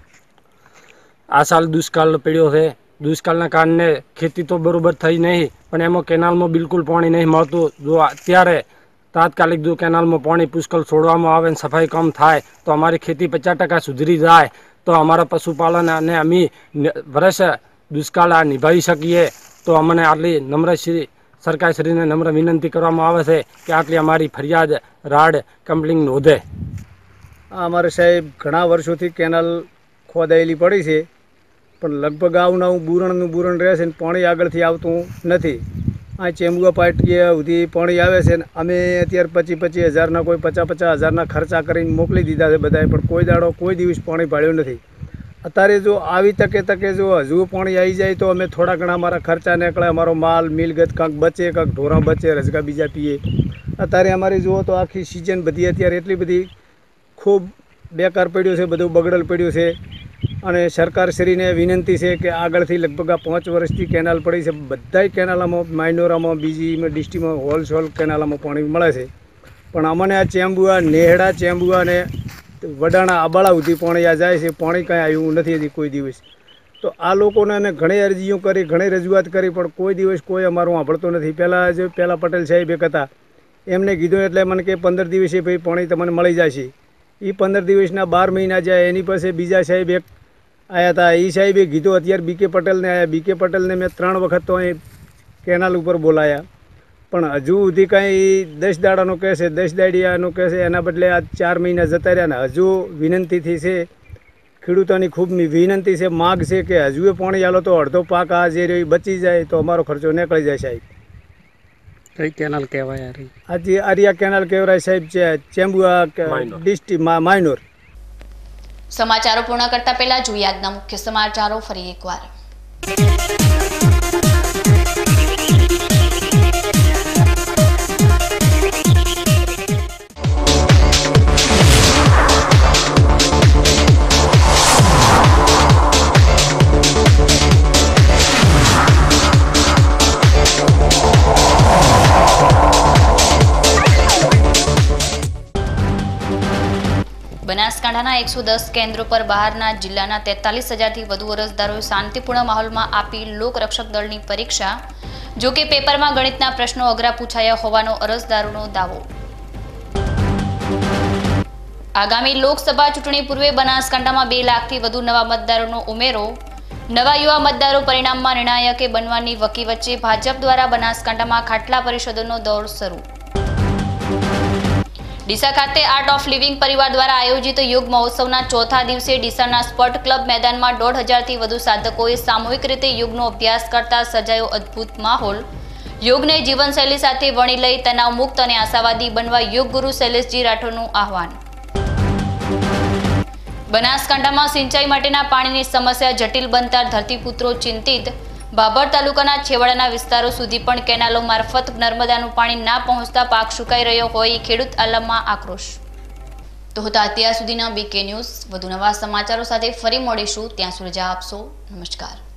S9: આ સાલ દુષ્કાળ પડ્યો છે. દુષ્કાળના કારણે ખેતી તો બરાબર થઈ નહીં, પણ એમાં કેનાલમાં બિલકુલ પાણી નહીં મળતું. જો અત્યારે તાત્કાલિક જો કેનાલમાં પાણી પુષ્કળ છોડવામાં આવે અને સફાઈ કામ થાય તો અમારી ખેતી પચાસ ટકા સુધરી જાય, તો અમારા પશુપાલન અને અમે વર્ષ દુષ્કાળ આ નિભાવી શકીએ. તો અમને આટલી નમ્રશ્રી સરકારશ્રીને નમ્ર વિનંતી કરવામાં આવે છે કે આટલી અમારી ફરિયાદ રાડ કમ્પ્લેન નોંધે.
S2: અમારે સાહેબ ઘણા વર્ષોથી કેનાલ ખોદાયેલી પડી છે, પણ લગભગ આવના હું બુરણનું બુરણ રહે છે ને પાણી આગળથી આવતું નથી. આ ચેમ્બુઆ પાટીએ સુધી પાણી આવે છે ને અમે અત્યારે પચીસ પચીસ હજારના કોઈ પચાસ પચાસ હજારના ખર્ચા કરીને મોકલી દીધા છે બધાએ, પણ કોઈ દાડો કોઈ દિવસ પાણી પાડ્યું નથી. અત્યારે જો આવી તકે તકે જો હજુ પાણી આવી જાય તો અમે થોડા ઘણા અમારા ખર્ચા નીકળે, અમારો માલ મિલગત કાંક બચે, કાંક ઢોરા બચે, રજગા બીજા પીએ. અત્યારે અમારે જુઓ તો આખી સિઝન બધી અત્યારે એટલી બધી ખૂબ બેકાર પડ્યું છે, બધું બગડલ પડ્યું છે. અને સરકારશ્રીને વિનંતી છે કે આગળથી લગભગ આ પાંચ વર્ષથી કેનાલ પડી છે, બધાય કેનાલામાં માઇનોરામાં બીજીમાં ડિસ્ટ્રીમાં હોલસેલ કેનાલામાં પાણી મળે છે. પણ અમને આ ચેમ્બુઆ નેહડા ચેમ્બુઆ અને વડાણા આબાળા સુધી પાણી આ જાય છે, પાણી કાંઈ આવ્યું નથી હજી કોઈ દિવસ. તો આ લોકોને અમે ઘણી અરજીઓ કરી, ઘણી રજૂઆત કરી, પણ કોઈ દિવસ કોઈ અમારું સાંભળતો નથી. પહેલાં જે પહેલાં પટેલ સાહેબ એક હતા એમને કીધું એટલે મને કે પંદર દિવસે ભાઈ પાણી તમને મળી જશે. એ પંદર દિવસના બાર મહિના જાય. એની પાસે બીજા સાહેબ એક આવ્યા હતા, એ સાહેબે કીધું અત્યારે બી કે પટેલને આવ્યા. બી કે પટેલને મેં ત્રણ વખત તો અહીં કેનાલ ઉપર બોલાયા, પણ હજુ સુધી કાંઈ દસ દાડાનો કહેશે, દસ દાડિયાનો કહેશે, એના બદલે આ ચાર મહિના જતા રહ્યા ને હજુ વિનંતીથી છે, ખેડૂતોની ખૂબ વિનંતી છે, માગ છે કે હજુ એ પાણી આલો તો અડધો પાક આ જે રહ્યો બચી જાય તો અમારો ખર્ચો નીકળી જાય સાહેબ. કઈ કેનાલ કહેવાય? આજે આરિયા કેનાલ કહેવાય સાહેબ, છે ચેમ્બુઆ ડિસ્ટ્રિક્ટમાં માઇનોર.
S4: સમાચારો પૂર્ણ કરતા પહેલા જોઈએ આજના મુખ્ય સમાચારો ફરી એકવાર. બનાસકાંઠાના એકસો દસ કેન્દ્રો પર બહારના જિલ્લાના તેતાલીસ હજારથી વધુ અરજદારોએ શાંતિપૂર્ણ માહોલમાં આપી લોકરક્ષક દળની પરીક્ષા. જો કે પેપરમાં ગણિતના પ્રશ્નો અઘરા પૂછાયા હોવાનો અરજદારોનો દાવો. આગામી લોકસભા ચૂંટણી પૂર્વે બનાસકાંઠામાં બે લાખથી વધુ નવા મતદારોનો ઉમેરો. નવા યુવા મતદારો પરિણામમાં નિર્ણાયકે બનવાની વકી વચ્ચે ભાજપ દ્વારા બનાસકાંઠામાં ખાટલા પરિષદોનો દોર શરૂ. ડીસા ખાતે આર્ટ ઓફ લિવિંગ પરિવાર દ્વારા આયોજિત યોગ મહોત્સવના ચોથા દિવસે ડીસાના સ્પોર્ટ ક્લબ મેદાનમાં દોઢ હજારથી વધુ સાધકોએ સામૂહિક રીતે યોગનો અભ્યાસ કરતા સર્જાયો અદ્ભુત માહોલ। યોગને જીવનશૈલી સાથે વણી લઈ તણાવ મુક્ત અને આશાવાદી બનવા યોગ ગુરુ શૈલેષજી રાઠોડનું આહવાન। બનાસકાંઠામાં સિંચાઈ માટેના પાણીની સમસ્યા જટિલ બનતા ધરતીપુત્રો ચિંતિત। બાબર તાલુકાના છેવાડાના વિસ્તારો સુધી પણ કેનાલો મારફત નર્મદાનું પાણી ના પહોંચતા પાક સુકાઈ રહ્યો હોય ખેડૂત આલમમાં આક્રોશ। તો હતા અત્યાર સુધીના બીકે ન્યૂઝ। વધુ નવા સમાચારો સાથે ફરી મળીશું, ત્યાં સુધી રજા આપશો। નમસ્કાર।